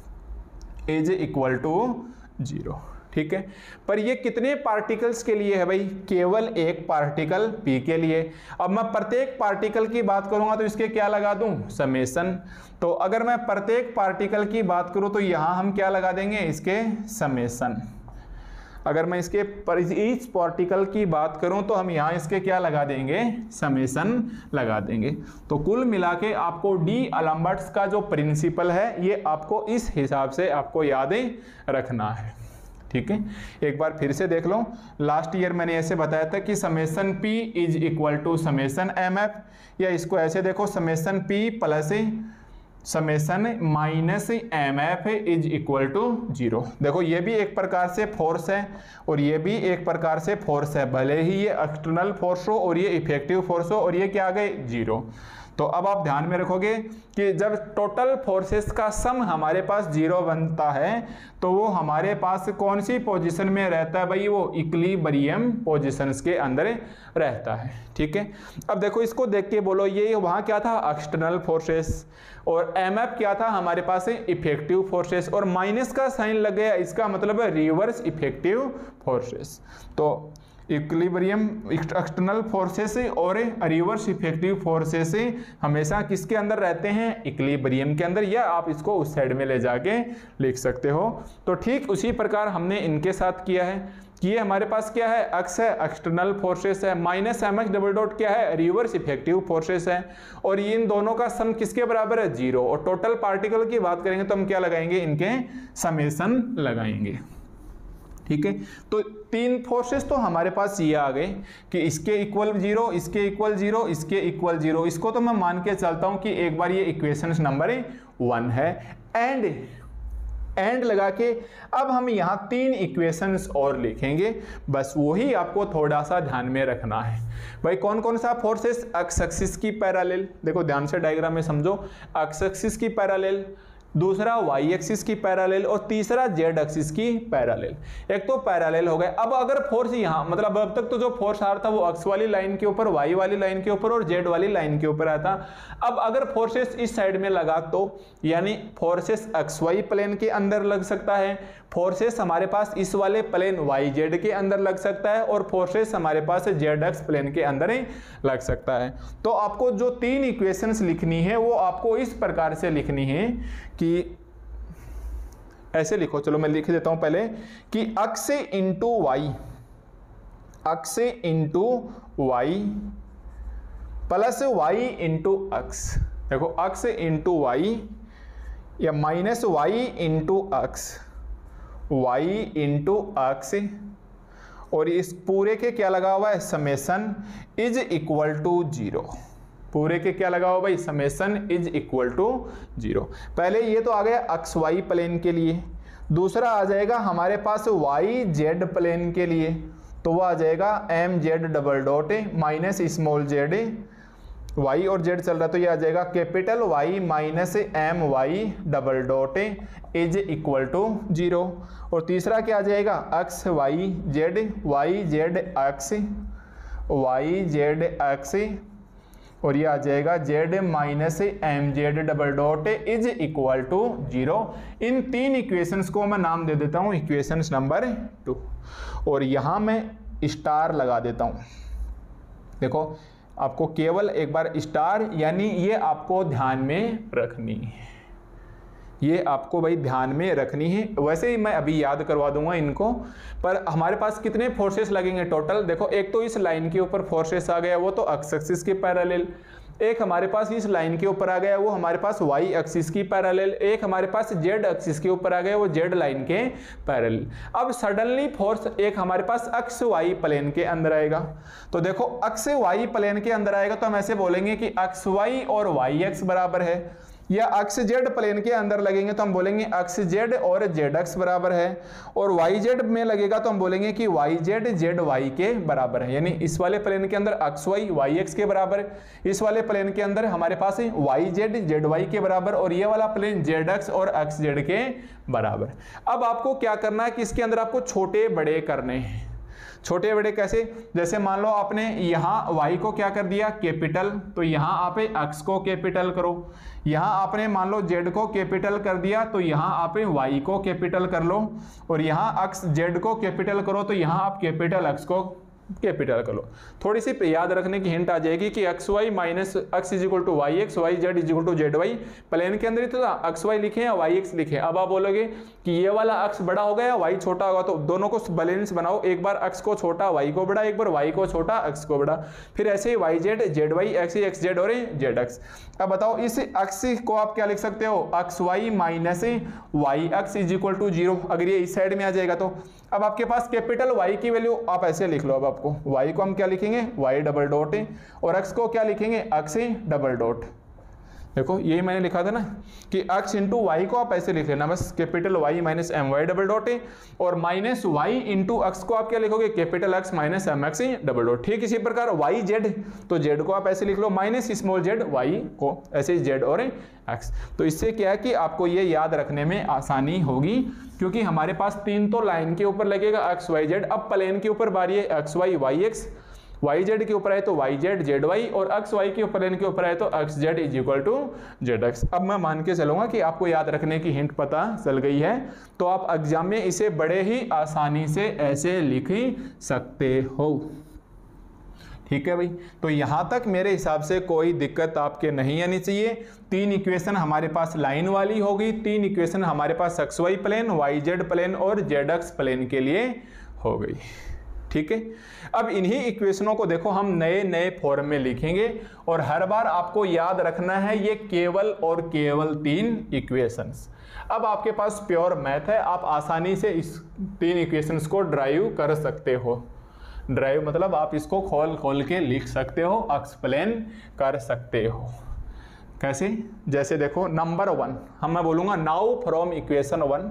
is equal to zero, ठीक है। पर ये कितने पार्टिकल्स के लिए है भाई, केवल एक पार्टिकल पी के लिए। अब मैं प्रत्येक पार्टिकल की बात करूंगा तो इसके क्या लगा दूं, समेशन। तो अगर मैं प्रत्येक पार्टिकल की बात करूं तो यहां हम क्या लगा देंगे, इसके समेशन। अगर मैं इसके पर ईच पार्टिकल की बात करूं तो हम यहाँ इसके क्या लगा देंगे, समेशन लगा देंगे। तो कुल मिला के आपको डी अल्बर्ट्स का जो प्रिंसिपल है ये आपको इस हिसाब से आपको याद रखना है, ठीक है। एक बार फिर से देख लो, लास्ट ईयर मैंने ऐसे बताया था कि summation P is equal to summation M F, या इसको ऐसे देखो summation P plus summation minus M F is equal to zero. देखो ये भी एक प्रकार से फोर्स है और ये भी एक प्रकार से फोर्स है, भले ही ये एक्सटर्नल फोर्स हो और ये इफेक्टिव फोर्स हो, और ये क्या आ गए, जीरो। तो अब आप ध्यान में रखोगे कि जब टोटल फोर्सेस का सम हमारे पास जीरो बनता है तो वो हमारे पास कौन सी पोजीशन में रहता है भाई, वो इक्विलिब्रियम पोजीशंस के अंदर रहता है, ठीक है। अब देखो इसको देख के बोलो, ये वहाँ क्या था, एक्सटर्नल फोर्सेस, और एम एफ क्या था हमारे पास, इफेक्टिव फोर्सेस, और माइनस का साइन लग गया, इसका मतलब है रिवर्स इफेक्टिव फोर्सेस। तो इक्विलिब्रियम एक्सटर्नल फोर्सेस और रिवर्स इफेक्टिव फोर्सेस हमेशा किसके अंदर रहते हैं, इक्विलिब्रियम के अंदर, या आप इसको उस साइड में ले जाके लिख सकते हो। तो ठीक उसी प्रकार हमने इनके साथ किया है कि ये हमारे पास क्या है, एक्स है एक्सटर्नल फोर्सेस है, minus M x double dot क्या है, रिवर्स इफेक्टिव फोर्सेस है, और इन दोनों का सम किसके बराबर है, जीरो। और टोटल पार्टिकल की बात करेंगे तो हम क्या लगाएंगे, इनके समेशन लगाएंगे। ठीक है, तो तीन फोर्सेस तो हमारे पास ये आ गए कि इसके इक्वल जीरो, इसके इक्वल जीरो, इसके इक्वल जीरो। इसको तो मैं मान के चलता हूं कि एक बार ये इक्वेशन नंबर वन है। एंड एंड लगा के अब हम यहां तीन इक्वेशंस और लिखेंगे, बस वही आपको थोड़ा सा ध्यान में रखना है। भाई कौन कौन सा फोर्सेस, एक्स एक्सिस की पैरेलल, देखो ध्यान से डायग्राम में समझो, एक्स एक्सिस की पैरेलल, दूसरा वाई एक्सिस की पैरेलल, और तीसरा जेड एक्सिस की पैरेलल। एक तो पैरेलल हो गए। अब अगर फोर्स यहाँ मतलब अब तक तो जो फोर्स आ रहा था वो एक्स वाली लाइन के ऊपर, वाई वाली लाइन के ऊपर और जेड वाली लाइन के ऊपर आता। अब अगर फोर्सेस इस साइड में लगा तो यानी फोर्सेस एक्स वाई प्लेन के अंदर लग सकता है, फोर्सेस हमारे पास इस वाले प्लेन वाई जेड के अंदर लग सकता है, और फोर्सेस हमारे पास जेड एक्स प्लेन के अंदर ही लग सकता है। तो आपको जो तीन इक्वेशंस लिखनी है वो आपको इस प्रकार से लिखनी है कि ऐसे लिखो, चलो मैं लिख देता हूं पहले कि x into y, x into y plus y into x. देखो अक्स इंटू वाई या minus y into x, y into x, और इस पूरे के क्या लगा हुआ है, summation is equal to zero. पूरे के क्या लगा हुआ भाई, summation is equal to zero. पहले ये तो आ गया एक्स वाई प्लेन के लिए, दूसरा आ जाएगा हमारे पास वाई जेड प्लेन के लिए, तो वो आ जाएगा m Z double dot minus small z, Y और जेड चल रहा तो ये आ जाएगा capital Y minus M Y double dot is equal to zero. और तीसरा क्या आ जाएगा, x Y Z, Y Z x, Y Z x, और ये आ जाएगा z minus M Z double dot is equal to zero. इन तीन इक्वेशंस को मैं नाम दे देता हूं इक्वेशंस नंबर टू, और यहां मैं स्टार लगा देता हूं। देखो आपको केवल एक बार स्टार यानी ये आपको ध्यान में रखनी है, ये आपको भाई ध्यान में रखनी है। वैसे ही मैं अभी याद करवा दूंगा इनको, पर हमारे पास कितने फोर्सेस लगेंगे टोटल, देखो एक तो इस लाइन के ऊपर फोर्सेस आ गया वो तो एक्स एक्सिस के पैरेलल, एक हमारे पास इस लाइन के ऊपर आ गया वो हमारे पास वाई एक्सिस की पैरेलल, एक हमारे पास जेड एक्सिस के ऊपर आ गया वो जेड लाइन के पैरेलल। अब सडनली फोर्स एक हमारे पास एक्स वाई प्लेन के अंदर आएगा, तो देखो एक्स वाई प्लेन के अंदर आएगा तो हम ऐसे बोलेंगे कि एक्स वाई और वाई एक्स बराबर है, या एक्स जेड प्लेन के अंदर लगेंगे तो हम बोलेंगे एक्स जेड और जेड एक्स बराबर है, और वाई जेड में लगेगा तो हम बोलेंगे कि वाई जेड जेड वाई के बराबर है। यानी इस वाले प्लेन के अंदर एक्स वाई वाई एक्स के बराबर है, इस वाले प्लेन के अंदर हमारे पास है वाई जेड जेड वाई के बराबर, और ये वाला प्लेन जेड एक्स और एक्स जेड के बराबर। अब आपको क्या करना है कि इसके अंदर आपको छोटे बड़े करने हैं। छोटे बड़े कैसे, जैसे मान लो आपने यहाँ y को क्या कर दिया कैपिटल, तो यहाँ आप x को कैपिटल करो, यहाँ आपने मान लो z को कैपिटल कर दिया तो यहाँ आप y को कैपिटल कर लो, और यहाँ x z को कैपिटल करो तो यहाँ आप कैपिटल x को कैपिटल कर लो। थोड़ी सी याद रखने की हिंट आ जाएगी कि x Y minus x is equal to y x, Y z is equal to z y. Plane के अंदर ही तो एक्स वाई लिखे या वाई एक्स लिखे। अब आप बोलोगे कि ये वाला एक्स बड़ा हो गया वाई छोटा होगा, तो दोनों को बैलेंस बनाओ, एक बार एक्स को छोटा वाई को बड़ा, एक बार वाई को छोटा एक्स को बड़ा, फिर ऐसे ही y z z y x x z और जेड एक्स। अब बताओ इस एक्स को आप क्या लिख सकते हो, x Y minus Y x is equal to zero, अगर ये इस साइड में आ जाएगा तो। अब आपके पास कैपिटल वाई की वैल्यू आप ऐसे लिख लो, अब आपको y को हम क्या लिखेंगे y डबल डॉट, और x को क्या लिखेंगे x डबल डॉट। देखो यही मैंने लिखा था ना कि x इंटू वाई को आप ऐसे लिख लेना, बस capital y minus M Y double dot, और माइनस वाई इंटू एक्स को आप क्या लिखोगे capital x minus M x double dot. ठीक इसी प्रकार y z, तो z को आप ऐसे लिख लो माइनस स्मॉल z, y को ऐसे z और x। तो इससे क्या है कि आपको ये याद रखने में आसानी होगी, क्योंकि हमारे पास तीन तो लाइन के ऊपर लगेगा एक्स वाई जेड। अब प्लेन के ऊपर बारी है x y y x, Y z के ऊपर है तो वाई जेड जेड वाई, और अक्स वाई के ऊपर प्लेन के ऊपर है तो x z is equal to z x. अब मैं मान के चलूंगा कि आपको याद रखने की हिंट पता चल गई है, तो आप एग्जाम में इसे बड़े ही आसानी से ऐसे लिख ही सकते हो। ठीक है भाई, तो यहां तक मेरे हिसाब से कोई दिक्कत आपके नहीं आनी चाहिए। तीन इक्वेशन हमारे पास लाइन वाली होगी, तीन इक्वेशन हमारे पास x Y plane, Y Z plane और जेड एक्स प्लेन के लिए हो गई। ठीक है, अब इन्हीं इक्वेशनों को देखो हम नए नए फॉर्म में लिखेंगे, और हर बार आपको याद रखना है ये केवल और केवल तीन इक्वेशंस। अब आपके पास प्योर मैथ है, आप आसानी से इस तीन इक्वेशंस को ड्राइव कर सकते हो। ड्राइव मतलब आप इसको खोल खोल के लिख सकते हो, एक्सप्लेन कर सकते हो। कैसे? जैसे देखो नंबर वन, हम मैं बोलूंगा now from equation one,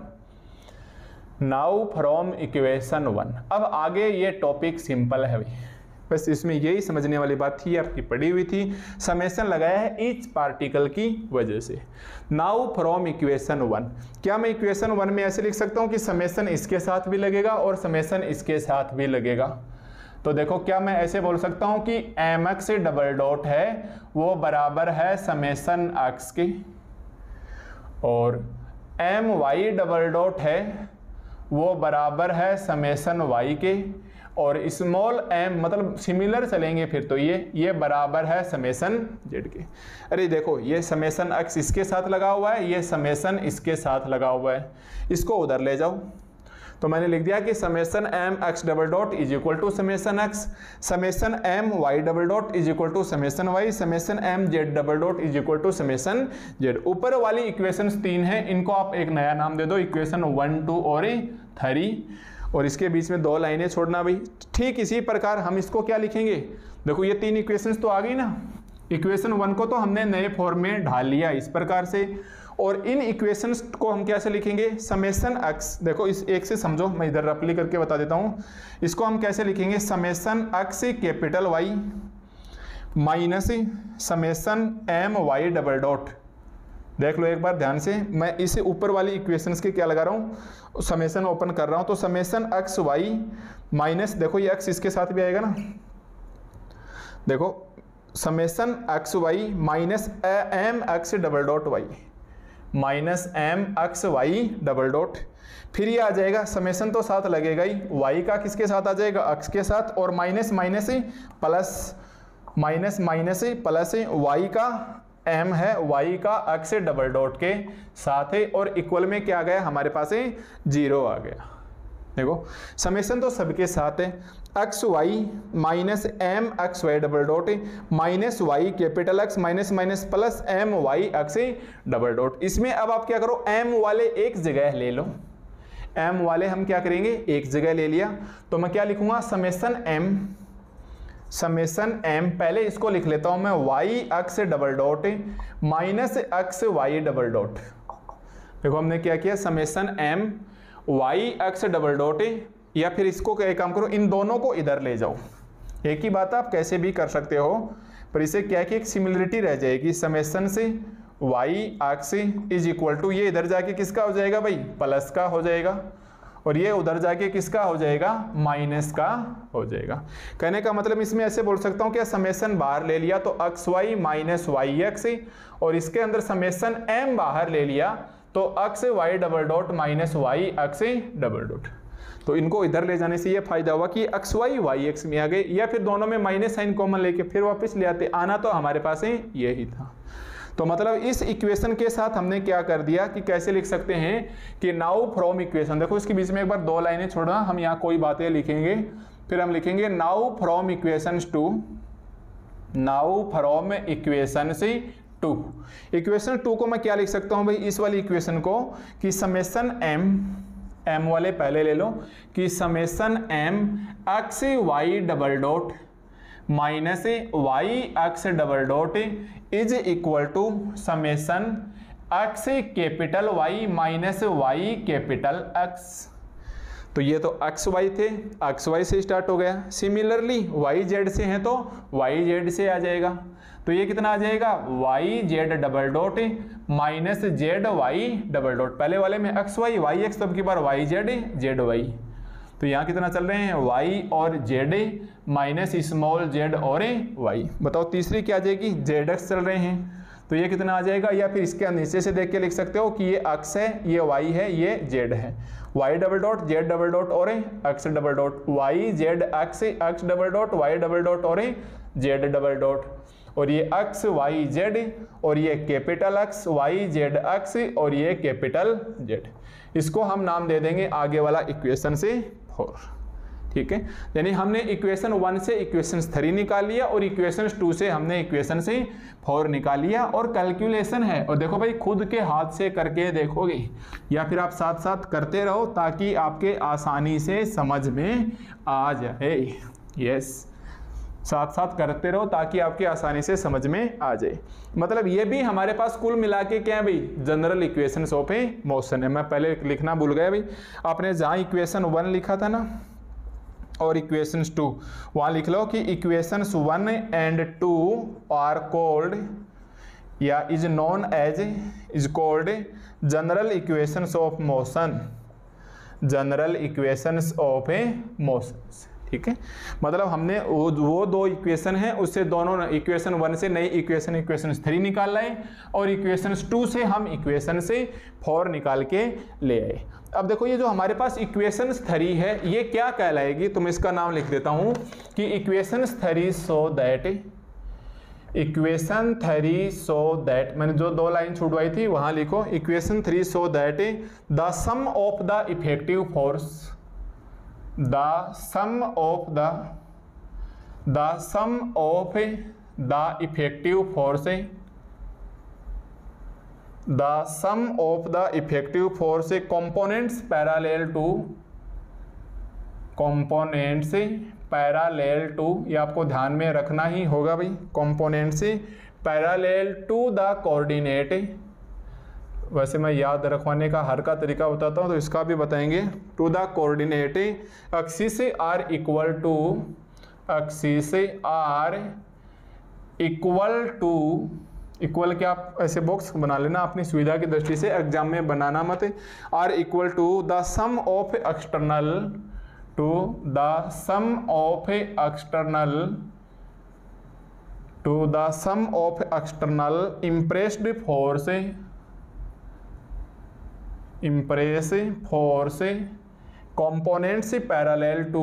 now from equation one. अब आगे ये टॉपिक सिंपल है भाई, बस इसमें यही समझने वाली बात थी, आपकी पढ़ी हुई थी, समेशन लगाया है ईच पार्टिकल की वजह से। नाउ फ्रॉम इक्वेशन वन, क्या मैं इक्वेशन वन में ऐसे लिख सकता हूँ कि समेशन इसके साथ भी लगेगा और समेशन इसके साथ भी लगेगा? तो देखो क्या मैं ऐसे बोल सकता हूँ कि एम एक्स डबल डॉट है वो बराबर है समेशन एक्स के, और एम वाई डबल डॉट है वो बराबर है समेशन वाई के, और स्मॉल एम मतलब सिमिलर चलेंगे फिर तो ये ये बराबर है समेशन जेड के। अरे देखो ये समेशन एक्स इसके साथ लगा हुआ है, ये समेशन इसके साथ लगा हुआ है, इसको उधर ले जाओ। तो मैंने लिख दिया कि summation m x double dot is equal to summation x, summation M Y double dot is equal to summation y, summation M Z double dot is equal to summation z. ऊपर वाली इक्वेशंस तीन हैं, इनको आप एक नया नाम दे दो, इक्वेशन वन टू और थ्री, और इसके बीच में दो लाइनें छोड़ना भाई। ठीक इसी प्रकार हम इसको क्या लिखेंगे, देखो ये तीन इक्वेशंस तो आ गई ना, इक्वेशन वन को तो हमने नए फॉर्म में ढाल लिया इस प्रकार से, और इन इक्वेशंस को हम कैसे लिखेंगे, समेशन एक्स, देखो इस एक से समझो, मैं इधर रफली करके बता देता हूं, इसको हम कैसे लिखेंगे, summation x capital Y minus summation M Y double dot. देख लो एक बार ध्यान से, मैं इसे ऊपर वाली इक्वेशंस के क्या लगा रहा हूँ, समेशन ओपन कर रहा हूँ, तो समेशन एक्स वाई माइनस, देखो ये एक्स इसके साथ भी आएगा ना, देखो summation x Y minus M x double dot y minus M x Y double dot, फिर ये आ जाएगा समेशन तो साथ लगेगा ही, वाई का किसके साथ आ जाएगा, एक्स के साथ, और minus minus plus, minus minus plus y का एम है वाई का एक्स डबल डॉट के साथ है, और इक्वल में क्या आ गया हमारे पास जीरो आ गया। देखो समेशन तो सबके साथ है, x Y minus M x Y double dot minus y capital x minus minus plus m y x double dot. इसमें अब आप क्या करो, एम वाले एक जगह ले लो, एम वाले हम क्या करेंगे एक जगह ले लिया, तो मैं क्या लिखूंगा, समेशन एम, समेशन एम, पहले इसको लिख लेता हूं मैं y x double dot minus x Y double dot. देखो हमने क्या किया, summation M y x double dot, या फिर इसको एक काम करो, इन दोनों को इधर ले जाओ, एक ही बात आप कैसे भी कर सकते हो, पर इसे क्या कि एक सिमिलरिटी रह जाएगी, समेशन से y x is equal to, ये इधर जाके किसका हो जाएगा भाई, प्लस का हो जाएगा, और ये उधर जाके किसका हो जाएगा, माइनस का हो जाएगा। कहने का मतलब इसमें ऐसे बोल सकता हूँ कि समेशन बाहर ले लिया तो x Y minus Y x, और इसके अंदर समेशन एम बाहर ले लिया तो x Y double dot minus Y x double dot. तो इनको इधर ले जाने से ये फायदा हुआ कि एक्स वाई वाई एक्स में आ गए, या फिर दोनों में माइनस साइन कॉमन लेके फिर वापस ले आते, आना तो हमारे पास यही था। तो मतलब इस इक्वेशन के साथ हमने क्या कर दिया कि कैसे लिख सकते हैं कि नाउ फ्रॉम इक्वेशन, देखो इसके बीच में एक बार दो लाइनें छोड़ना, हम यहाँ कोई बातें लिखेंगे, फिर हम लिखेंगे now from equation two, now from equation से टू, इक्वेशन टू को मैं क्या लिख सकता हूं भाई, इस वाली इक्वेशन को कि समेशन एम, एम वाले पहले ले लो, कि summation m x Y double dot minus Y x double dot is equal to summation x capital Y minus y capital x. तो ये तो एक्स वाई थे, एक्स वाई से स्टार्ट हो गया, सिमिलरली वाई जेड से हैं तो वाई जेड से आ जाएगा, तो ये कितना आ जाएगा, y Z double dot minus Z Y double dot, पहले वाले में एक्स वाई वाई एक्स, तब की बार वाई जेड जेड वाई, तो यहाँ कितना चल रहे हैं y और z माइनस स्मॉल z और y। बताओ तीसरी क्या आ जाएगी, zx चल रहे हैं, तो ये कितना आ जाएगा, या फिर इसके नीचे से देख के लिख सकते हो कि ये अक्स है, ये y है, ये z है, y double dot z double dot और x double dot, y z x x double dot y double dot और z डबल डॉट, और ये अक्स y z और ये capital x y z x और ये कैपिटल z। इसको हम नाम दे देंगे आगे वाला इक्वेशन से फोर। ठीक है, यानी हमने इक्वेशन वन से इक्वेशन थ्री निकाल लिया और इक्वेशन टू से हमने इक्वेशन से फोर निकाल लिया। और कैलकुलेशन है, और देखो भाई खुद के हाथ से करके देखोगे या फिर आप साथ साथ करते रहो ताकि आपके आसानी से समझ में आ जाए। यस, साथ साथ करते रहो ताकि आपके आसानी से समझ में आ जाए। मतलब ये भी हमारे पास कुल मिला के क्या है भाई, general equations of a motion है। मैं पहले लिखना भूल गया भाई, आपने जहाँ इक्वेशन वन लिखा था ना और इक्वेशंस टू, वहाँ लिख लो कि equations one and two are called या is known as is called general equations of motion, general equations of a motion. ठीक है, मतलब हमने वो, वो दो इक्वेशन है उससे दोनों इक्वेशन वन से नई इक्वेशन इक्वेशन थ्री निकाल लाए और इक्वेशन टू से हम इक्वेशन से फोर निकाल के ले आए। अब देखो ये जो हमारे पास इक्वेशन थ्री है ये क्या कहलाएगी, तो मैं इसका नाम लिख देता हूं कि equation three so that, equation three so that, मैंने जो दो लाइन छुड़वाई थी वहां लिखो, equation three so that the sum of the effective force, the sum of the the sum of the effective force, the sum of the effective force components parallel to components parallel to, ये आपको ध्यान में रखना ही होगा भाई, components parallel to the coordinate। वैसे मैं याद रखवाने का हर का तरीका बताता हूँ तो इसका भी बताएंगे। To the coordinate axis are equal to, axis are equal to, equal क्या आप ऐसे बॉक्स बना लेना अपनी सुविधा की दृष्टि से, एग्जाम में बनाना मत। Are equal to the sum of external, to the sum of external, to the sum of external impressed force, impress force components parallel to,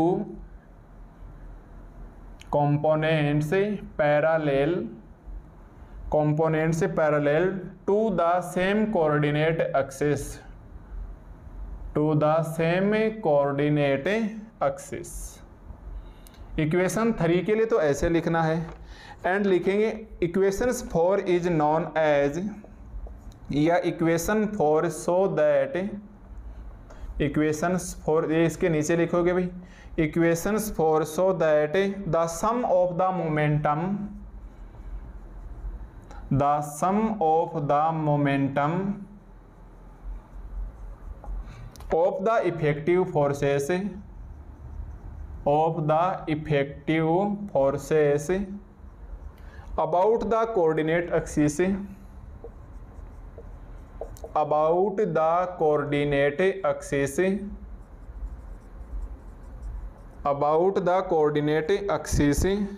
components parallel, components parallel to the same coordinate axis, to the same coordinate axis. Equation three के लिए तो ऐसे लिखना है, and लिखेंगे equations four is known as, या equation four so that, equations four, ये इसके नीचे लिखोगे भाई, equations four so that the sum of the momentum, the sum of the momentum of the effective forces, of the effective forces about the coordinate axis, about the coordinate axis, about the coordinate axis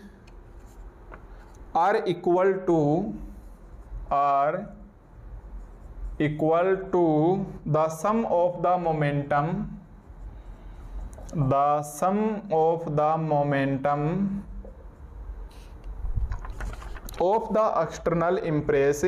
are equal to, are equal to the sum of the momentum, the sum of the momentum of the external impress,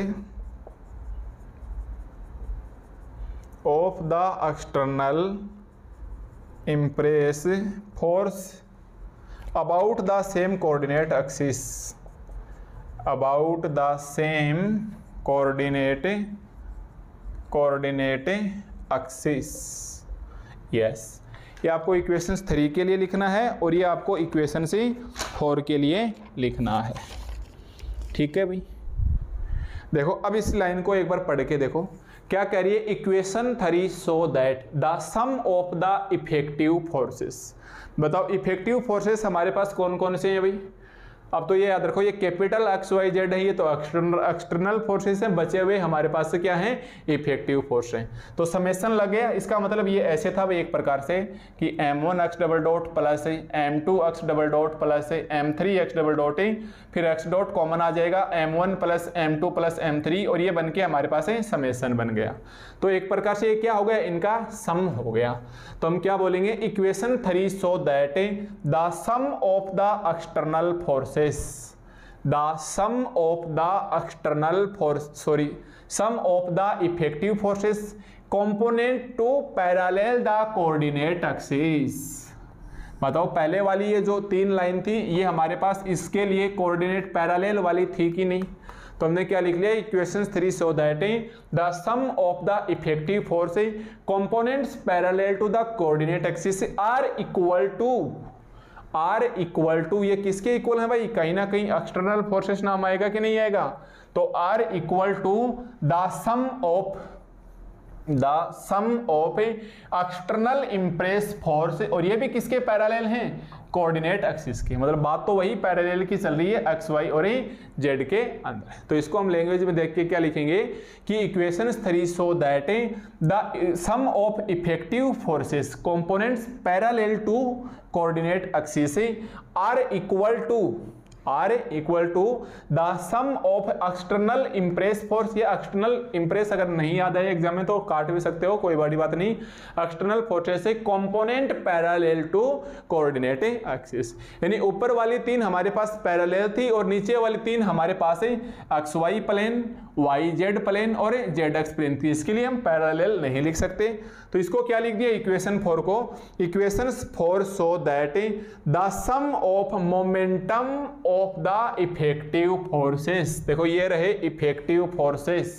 of the external impress force about the same coordinate axis, about the same coordinate coordinate axis। yes, ये आपको equation three के लिए लिखना है और ये आपको equation से फोर के लिए लिखना है। ठीक है भाई, देखो अब इस लाइन को एक बार पढ़ के देखो क्या कह रही है, equation three so that the sum of the effective forces. बताओ इफेक्टिव फोर्सेस हमारे पास कौन कौन से हैं भाई, अब तो ये याद रखो, ये कैपिटल एक्स वाई जेड है, ये तो एक्सटर्नल एक्सटर्नल फोर्सेस हैं, बचे हुए हमारे पास से क्या है, इफेक्टिव फोर्स हैं। तो समेशन लग गया। इसका मतलब ये ऐसे था भाई एक प्रकार से कि m one x double dot plus m two x double dot plus m three x double dot, फिर एक्स डॉट कॉमन आ जाएगा, m one plus m two plus m three, और ये बन के हमारे पास है समेशन बन गया। तो एक प्रकार से ये क्या हो गया, इनका सम हो गया। तो हम क्या बोलेंगे, equation three show that the sum of the external forces, the sum of the external force sorry sum of the effective forces component to parallel the coordinate axis. बताओ पहले वाली ये जो तीन लाइन थी ये हमारे पास इसके लिए कोऑर्डिनेट पैरेलल वाली थी कि नहीं, तो हमने क्या लिख लिया, equation three show that the sum of the effective force components parallel to the coordinate axis are equal to, are equal to, ये किसके इक्वल है भाई, कहीं ना कहीं एक्सटर्नल फोर्सेस नाम आएगा कि नहीं आएगा, तो are equal to the sum of the sum of external impress force, और ये भी किसके पैरेलल हैं, कोऑर्डिनेट एक्सिस के। मतलब बात तो वही पैरेलल की चल रही है, एक्स वाई और जेड के अंदर। तो इसको हम लैंग्वेज में देख के क्या लिखेंगे कि equation three show that the sum of effective forces components parallel to coordinate axis are equal to, are equal to the sum of external impress force. ये एक्सटर्नल इम्प्रेस अगर नहीं याद है एग्जाम में तो काट भी सकते हो, कोई बड़ी बात नहीं। एक्सटर्नल फोर्सेस से component parallel to coordinate axis, यानी ऊपर वाली तीन हमारे पास पैरेलल थी और नीचे वाली तीन हमारे पास है x Y plane, Y Z plane और जेड एक्स प्लेन थी। इसके लिए हम पैरेलल नहीं लिख सकते, तो इसको क्या लिख दिया, इक्वेशन फोर को, equation four so that the sum of momentum of the effective forces. देखो ये रहे इफेक्टिव फोर्सेस,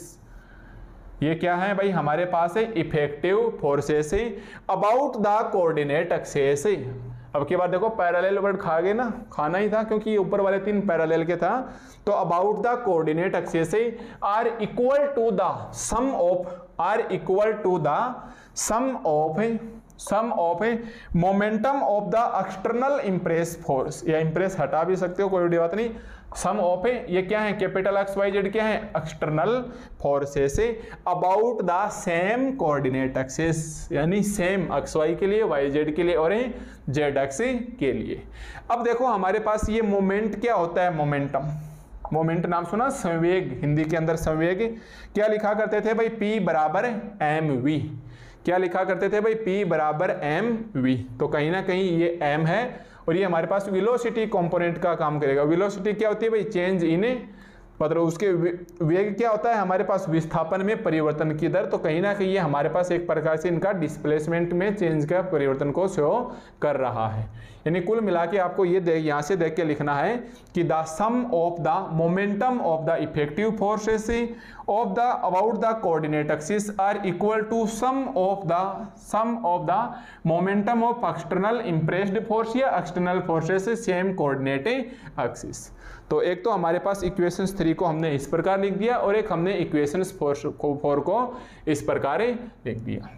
ये क्या है भाई हमारे पास है effective forces about the coordinate axis. अब के बाद देखो पैरेलल वर्ड खा गए ना, खाना ही था क्योंकि ये ऊपर वाले तीन पैरेलल के था। तो about the coordinate axis are equal to the sum of, are equal to the sum of sum of momentum of the external impress force, या इम्प्रेस हटा भी सकते हो कोई बड़ी बात नहीं। सम ऑफ ये क्या है, कैपिटल एक्स वाई जेड क्या है, external forces about the same coordinate axis, यानी सेम एक्स वाई के लिए, वाई जेड के लिए और जेड एक्स के लिए। अब देखो हमारे पास ये मोमेंट क्या होता है, मोमेंटम, मोमेंट नाम सुना, संवेग, हिंदी के अंदर संवेग क्या लिखा करते थे भाई, P बराबर एम वी, क्या लिखा करते थे भाई, P बराबर एम वी। तो कहीं ना कहीं ये m है और ये हमारे पास वेलोसिटी कंपोनेंट का काम करेगा। वेलोसिटी क्या होती है भाई, चेंज इन, मतलब उसके वेग क्या होता है हमारे पास, विस्थापन में परिवर्तन की दर। तो कहीं ना कहीं ये हमारे पास एक प्रकार से इनका डिस्प्लेसमेंट में चेंज का परिवर्तन को शो कर रहा है। यानी कुल मिला के आपको ये देख यहाँ से देख के लिखना है कि the sum of the momentum of the effective forces of the about the coordinate axis are equal to sum of the sum of the momentum of external impressed force या external forces same coordinate axis. तो एक तो हमारे पास equation three को हमने इस प्रकार लिख दिया और एक हमने इक्वेशन फोर को इस प्रकार लिख दिया,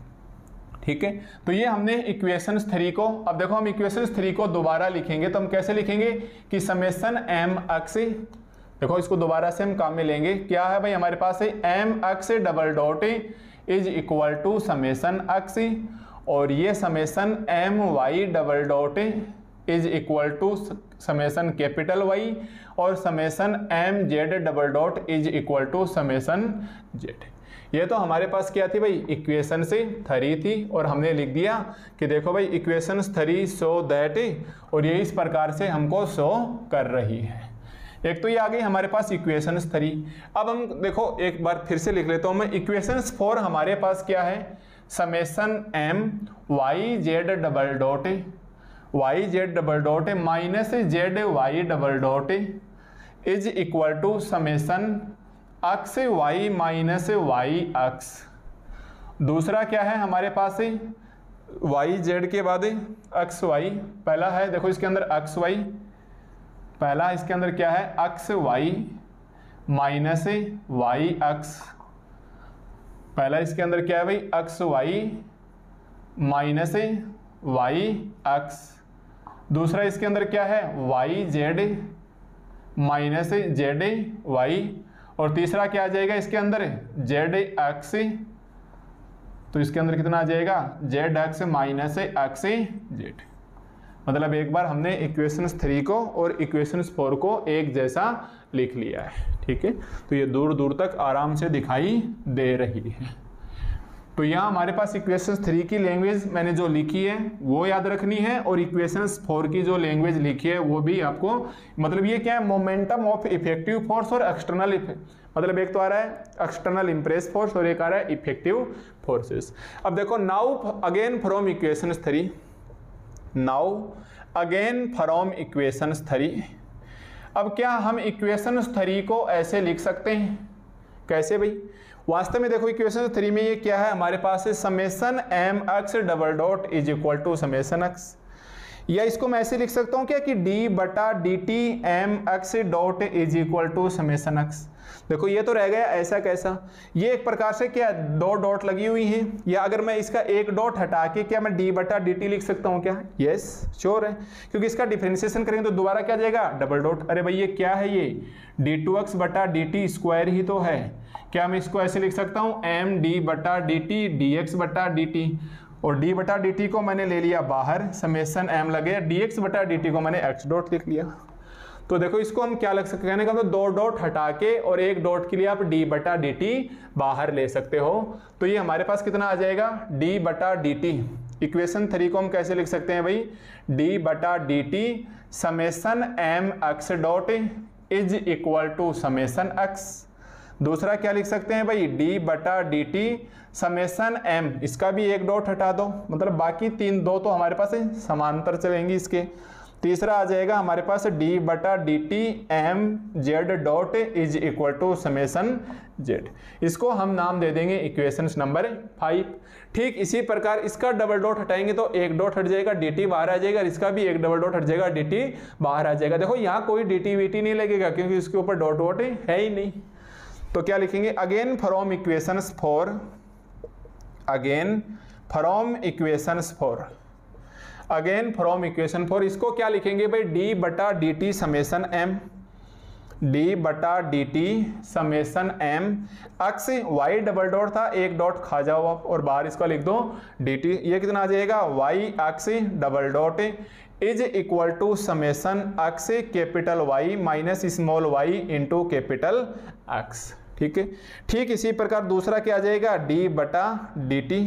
ठीक है। तो ये हमने इक्वेशन थ्री को, अब देखो हम इक्वेशन थ्री को दोबारा लिखेंगे तो हम कैसे लिखेंगे कि समेशन एम एक्स, देखो इसको दोबारा से हम काम में लेंगे, क्या है भाई हमारे पास है M x double dot is equal to summation X, और ये summation M Y double dot is equal to summation capital Y, और summation M Z double dot is equal to summation Z. ये तो हमारे पास क्या थी भाई, इक्वेशन से थ्री थी, और हमने लिख दिया कि देखो भाई इक्वेशन थ्री शो दैट, और ये इस प्रकार से हमको शो कर रही है। एक तो ये आ गई हमारे पास इक्वेशन थ्री। अब हम देखो एक बार फिर से लिख लेता हूँ मैं, इक्वेशन फोर हमारे पास क्या है, summation M Y Z double dot Y Z double dot minus Z Y double dot is equal to summation x Y minus Y X. दूसरा क्या है हमारे पास वाई जेड के बाद एक्स वाई, पहला है देखो इसके अंदर एक्स वाई, पहला इसके अंदर क्या है x Y minus Y X, पहला इसके अंदर क्या है भाई X Y minus Y X. दूसरा इसके अंदर क्या है Y Z minus Z Y, और तीसरा क्या आ जाएगा इसके अंदर जेड एक्स, तो इसके अंदर कितना आ जाएगा Z X minus X Z. मतलब एक बार हमने इक्वेशंस थ्री को और इक्वेशंस फोर को एक जैसा लिख लिया है, ठीक है। तो ये दूर दूर तक आराम से दिखाई दे रही है। तो यहाँ हमारे पास इक्वेशंस थ्री की लैंग्वेज मैंने जो लिखी है वो याद रखनी है, और इक्वेशंस फोर की जो लैंग्वेज लिखी है वो भी आपको, मतलब ये क्या है, मोमेंटम ऑफ इफेक्टिव फोर्स और एक्सटर्नल इफेक्ट, मतलब एक तो आ रहा है एक्सटर्नल इम्प्रेस फोर्स और एक आ रहा है इफेक्टिव फोर्सेस। अब देखो now again from equations three, now again from equations three. अब क्या हम इक्वेशंस थ्री को ऐसे लिख सकते हैं? कैसे भाई? वास्तव में देखो इक्वेशन थ्री में ये क्या है हमारे पास है summation M x double dot is equal to summation X, या इसको मैं ऐसे लिख सकता हूँ क्या कि डी बटा D T M X dot is equal to summation X. देखो ये तो रह गया ऐसा कैसा, ये एक प्रकार से क्या दो डॉट लगी हुई है, या अगर मैं इसका एक डॉट हटा के क्या मैं डी बटा डी टी लिख सकता हूँ क्या? यस श्योर है, क्योंकि इसका डिफरेंशिएशन करेंगे तो दोबारा क्या जाएगा डबल डॉट। अरे भाई ये क्या है, ये डी टू एक्स बटा डी टी स्क्वायर ही तो है। क्या मैं इसको ऐसे लिख सकता हूँ एम डी बटा डी टी डी एक्स बटा डी टी, और डी बटा डी टी को मैंने ले लिया बाहर, समेसन एम लगे, डी एक्स बटा डी टी को मैंने एक्स डॉट लिख लिया। तो देखो इसको हम क्या लग सकते हैं, कहने का मतलब दो डॉट हटा के और एक डॉट के लिए आप डी बटा डी टी बाहर ले सकते हो। तो ये हमारे पास कितना आ जाएगा डी बटा डी टी। इक्वेशन थ्री को हम कैसे लिख सकते हैं भाई, डी बटा D T summation M X dot is equal to summation X. दूसरा क्या लिख सकते हैं भाई, डी बटा डी टी समेसन एम, इसका भी एक डॉट हटा दो, मतलब बाकी तीन दो तो हमारे पास समांतर चलेंगी इसके। तीसरा आ जाएगा हमारे पास डी बटा D T M Z dot is equal to summation Z. इसको हम नाम दे देंगे इक्वेशंस नंबर फाइव। ठीक इसी प्रकार इसका डबल डॉट हटाएंगे तो एक डॉट हट जाएगा, डी टी बाहर आ जाएगा, इसका भी एक डबल डॉट हट जाएगा, डी टी बाहर आ जाएगा। देखो यहाँ कोई डी टी वी टी नहीं लगेगा क्योंकि इसके ऊपर डॉट वॉट है ही नहीं। तो क्या लिखेंगे, again from equations four, again from equations four, again from equation four. इसको क्या लिखेंगे भाई, डी बटा D T summation M, D बटा D T summation M x Y double dot था, एक डॉट खा जाओ आप और बाहर इसका लिख दो डी टी। ये कितना आ जाएगा Y x double dot is equal to summation X capital Y minus small Y into capital X. ठीक है, ठीक इसी प्रकार दूसरा क्या आ जाएगा, डी बटा डी टी,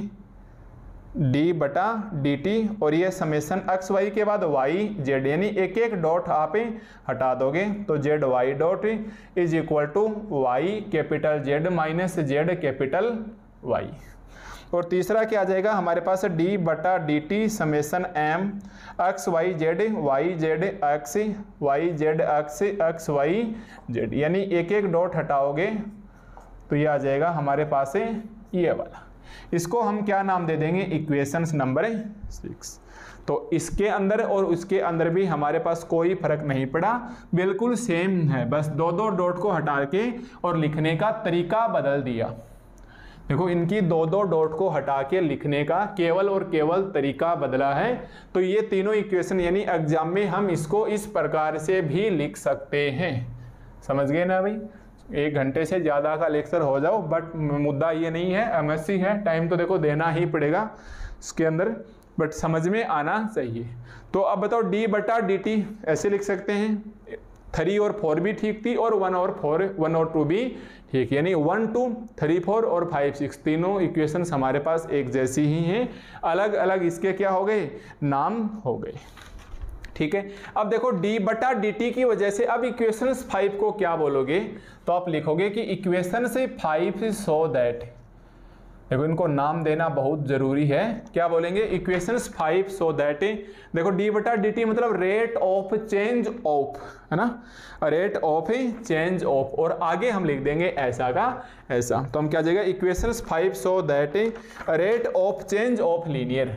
डी बटा डी टी, और ये समेसन एक्स वाई के बाद वाई जेड, यानी एक एक डॉट आप हटा दोगे तो Z Y dot is equal to Y capital Z minus Z capital Y. और तीसरा क्या आ जाएगा हमारे पास, डी बटा D T summation M x Y Z Y Z x Y Z X X Y Z, यानी एक एक डॉट हटाओगे तो ये आ जाएगा हमारे पास ये वाला। इसको हम क्या नाम दे देंगे, इक्वेशंस नंबर सिक्स। तो इसके अंदर और उसके अंदर भी हमारे पास कोई फर्क नहीं पड़ा, बिल्कुल सेम है, बस दो दो डॉट को हटा के और लिखने का तरीका बदल दिया। देखो इनकी दो दो डॉट को हटा के लिखने का केवल और केवल तरीका बदला है। तो ये तीनों इक्वेशन यानी एग्जाम में हम इसको इस प्रकार से भी लिख सकते हैं। समझ गए ना भाई, एक घंटे से ज़्यादा का लेक्चर हो जाओ, बट मुद्दा ये नहीं है, एमएससी है, टाइम तो देखो देना ही पड़ेगा इसके अंदर, बट समझ में आना चाहिए। तो अब बताओ डी बटा डी टी ऐसे लिख सकते हैं, थ्री और फोर भी ठीक थी और वन और फोर वन और टू भी ठीक, यानी वन टू थ्री फोर और फाइव सिक्स तीनों इक्वेशंस हमारे पास एक जैसी ही हैं, अलग अलग इसके क्या हो गए नाम हो गए। ठीक है, अब देखो d बटा डी टी की वजह से अब इक्वेशन फाइव को क्या बोलोगे, तो आप लिखोगे कि इक्वेशन से फाइव सो दैट, देखो इनको नाम देना बहुत जरूरी है। क्या बोलेंगे, इक्वेशंस फाइव सो दैट, देखो d बटा डी टी मतलब रेट ऑफ चेंज ऑफ, है ना, रेट ऑफ चेंज ऑफ, और आगे हम लिख देंगे ऐसा का ऐसा। तो हम क्या जाएगा, equations five so that rate of change of linear,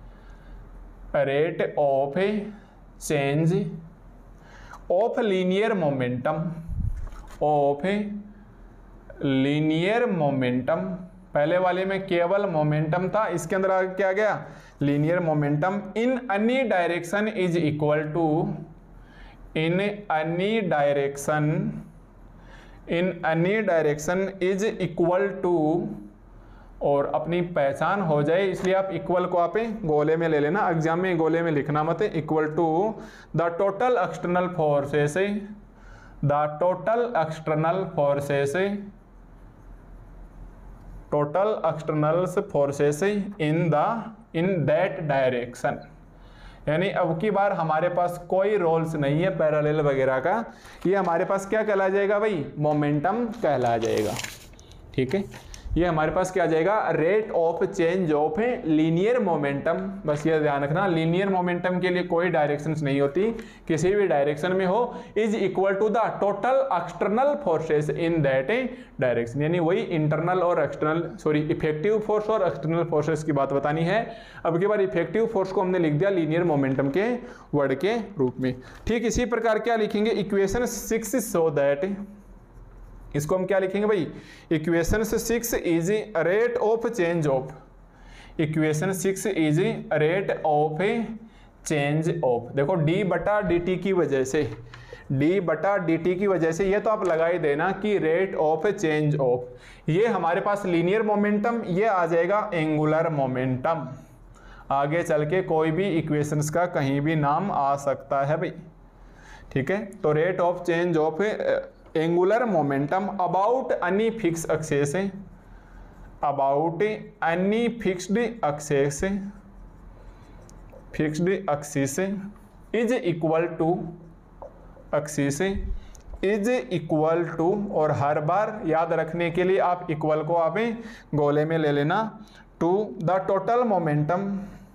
rate of change of linear momentum, of linear momentum, पहले वाले में केवल मोमेंटम था, इसके अंदर आगे क्या आ गया linear momentum in any direction is equal to in any direction in any direction is equal to, और अपनी पहचान हो जाए इसलिए आप इक्वल को आप गोले में ले लेना, एग्जाम में गोले में लिखना मत, equal to the total external forces the total external forces total external forces in the in that direction. यानी अब की बार हमारे पास कोई रोल्स नहीं है पैरेलल वगैरह का, ये हमारे पास क्या कहला जाएगा भाई, मोमेंटम कहला जाएगा। ठीक है, ये हमारे पास क्या आ जाएगा, rate of change of linear momentum. बस ये ध्यान रखना, लीनियर मोमेंटम के लिए कोई डायरेक्शंस नहीं होती, किसी भी डायरेक्शन में हो, is equal to the total external forces in that direction. यानी वही इंटरनल और एक्सटर्नल सॉरी इफेक्टिव फोर्स और एक्सटर्नल फोर्सेस की बात बतानी है। अब की बार इफेक्टिव फोर्स को हमने लिख दिया लीनियर मोमेंटम के वर्ड के रूप में। ठीक इसी प्रकार क्या लिखेंगे, इक्वेशन सिक्स सो दैट, इसको हम क्या लिखेंगे भाई, equation six is rate of change of, equation six is rate of change of. देखो डी बटा डी टी की वजह से, डी बटा डी टी की वजह से ये तो आप लगा ही देना कि रेट ऑफ चेंज ऑफ, ये हमारे पास लीनियर मोमेंटम, ये आ जाएगा एंगुलर मोमेंटम। आगे चल के कोई भी इक्वेशंस का कहीं भी नाम आ सकता है भाई। ठीक है, तो rate of change of angular momentum about any fix axis about any fixed axis fixed axis is equal to axis is equal to, और हर बार याद रखने के लिए आप इक्वल को आप गोले में ले लेना, to the total momentum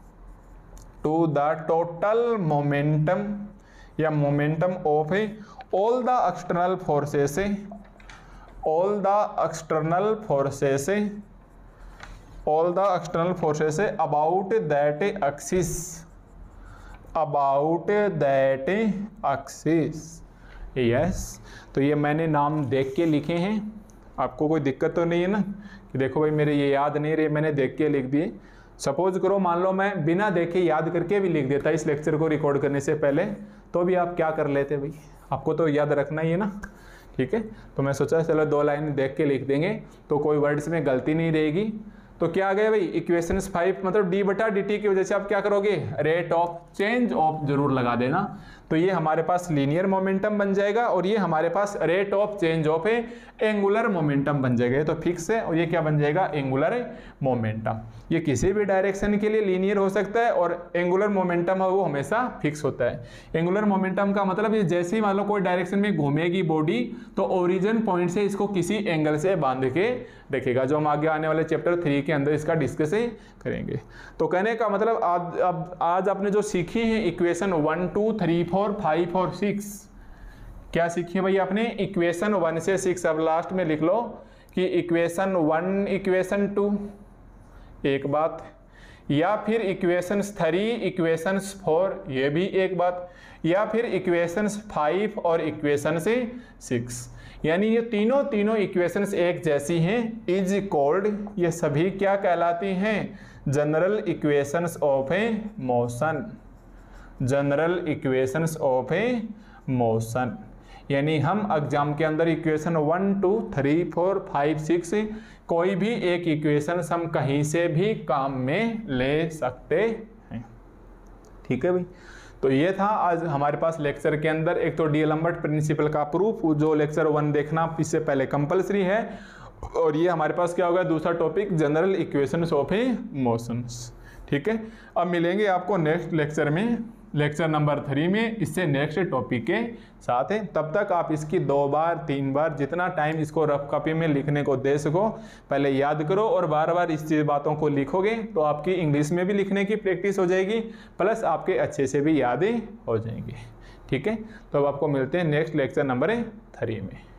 to the total momentum या momentum of all the external forces all the external forces all the external forces about that axis about that axis। yes, तो ये मैंने नाम देख के लिखे हैं, आपको कोई दिक्कत तो नहीं है ना कि देखो भाई मेरे ये याद नहीं रहे, मैंने देख के लिख दिए। सपोज करो मान लो मैं बिना देखे याद करके भी लिख देता इस लेक्चर को रिकॉर्ड करने से पहले, तो भी आप क्या कर लेते भाई, आपको तो याद रखना ही है ना। ठीक है, तो मैं सोचा चलो दो लाइन देख के लिख देंगे तो कोई वर्ड्स में गलती नहीं रहेगी। तो क्या आ गया भाई, इक्वेशंस फाइव मतलब डी बटा डी टी की वजह से आप क्या करोगे, रेट ऑफ चेंज ऑफ जरूर लगा देना। तो ये हमारे पास लीनियर मोमेंटम बन जाएगा और ये हमारे पास rate of change of angular momentum बन जाएगा। ये तो फिक्स है और ये क्या बन जाएगा, एंगुलर मोमेंटम। ये किसी भी डायरेक्शन के लिए लीनियर हो सकता है और एंगुलर मोमेंटम है वो हमेशा फिक्स होता है। एंगुलर मोमेंटम का मतलब ये जैसे ही मान लो कोई डायरेक्शन में घूमेगी बॉडी तो ओरिजिन पॉइंट से इसको किसी एंगल से बांध के रखेगा, जो हम आगे आने वाले चैप्टर थ्री के अंदर इसका डिस्कस करेंगे। तो कहने का मतलब आज अब आज आपने जो सीखी है equation one two three four five और सिक्स, क्या सीखी है भाई आपने, इक्वेशन वन से सिक्स। अब लास्ट में लिख लो कि इक्वेशन वन इक्वेशन टू एक बात, या फिर इक्वेशंस थ्री इक्वेशंस फोर ये भी एक बात, या फिर इक्वेशंस फाइव और इक्वेशन से सिक्स, यानी ये तीनों तीनों इक्वेशंस एक जैसी हैं, इज कॉल्ड, ये सभी क्या कहलाती हैं, general equations of a motion, general equations of a motion. यानी हम एग्जाम के अंदर equation one two three four five six कोई भी एक इक्वेशन हम कहीं से भी काम में ले सकते हैं। ठीक है भाई, तो ये था आज हमारे पास लेक्चर के अंदर, एक तो डीएलम्बर्ट प्रिंसिपल का प्रूफ जो लेक्चर वन देखना इससे पहले कंपलसरी है, और ये हमारे पास क्या होगा दूसरा topic general equations of a motions. ठीक है, अब मिलेंगे आपको नेक्स्ट लेक्चर में, लेक्चर नंबर थ्री में, इससे नेक्स्ट टॉपिक के साथ है। तब तक आप इसकी दो बार तीन बार जितना टाइम इसको रफ कॉपी में लिखने को दे सको पहले याद करो, और बार बार इस चीज़ बातों को लिखोगे तो आपकी इंग्लिश में भी लिखने की प्रैक्टिस हो जाएगी, प्लस आपके अच्छे से भी यादें हो जाएंगी। ठीक है, तो अब आपको मिलते हैं नेक्स्ट लेक्चर नंबर थ्री में।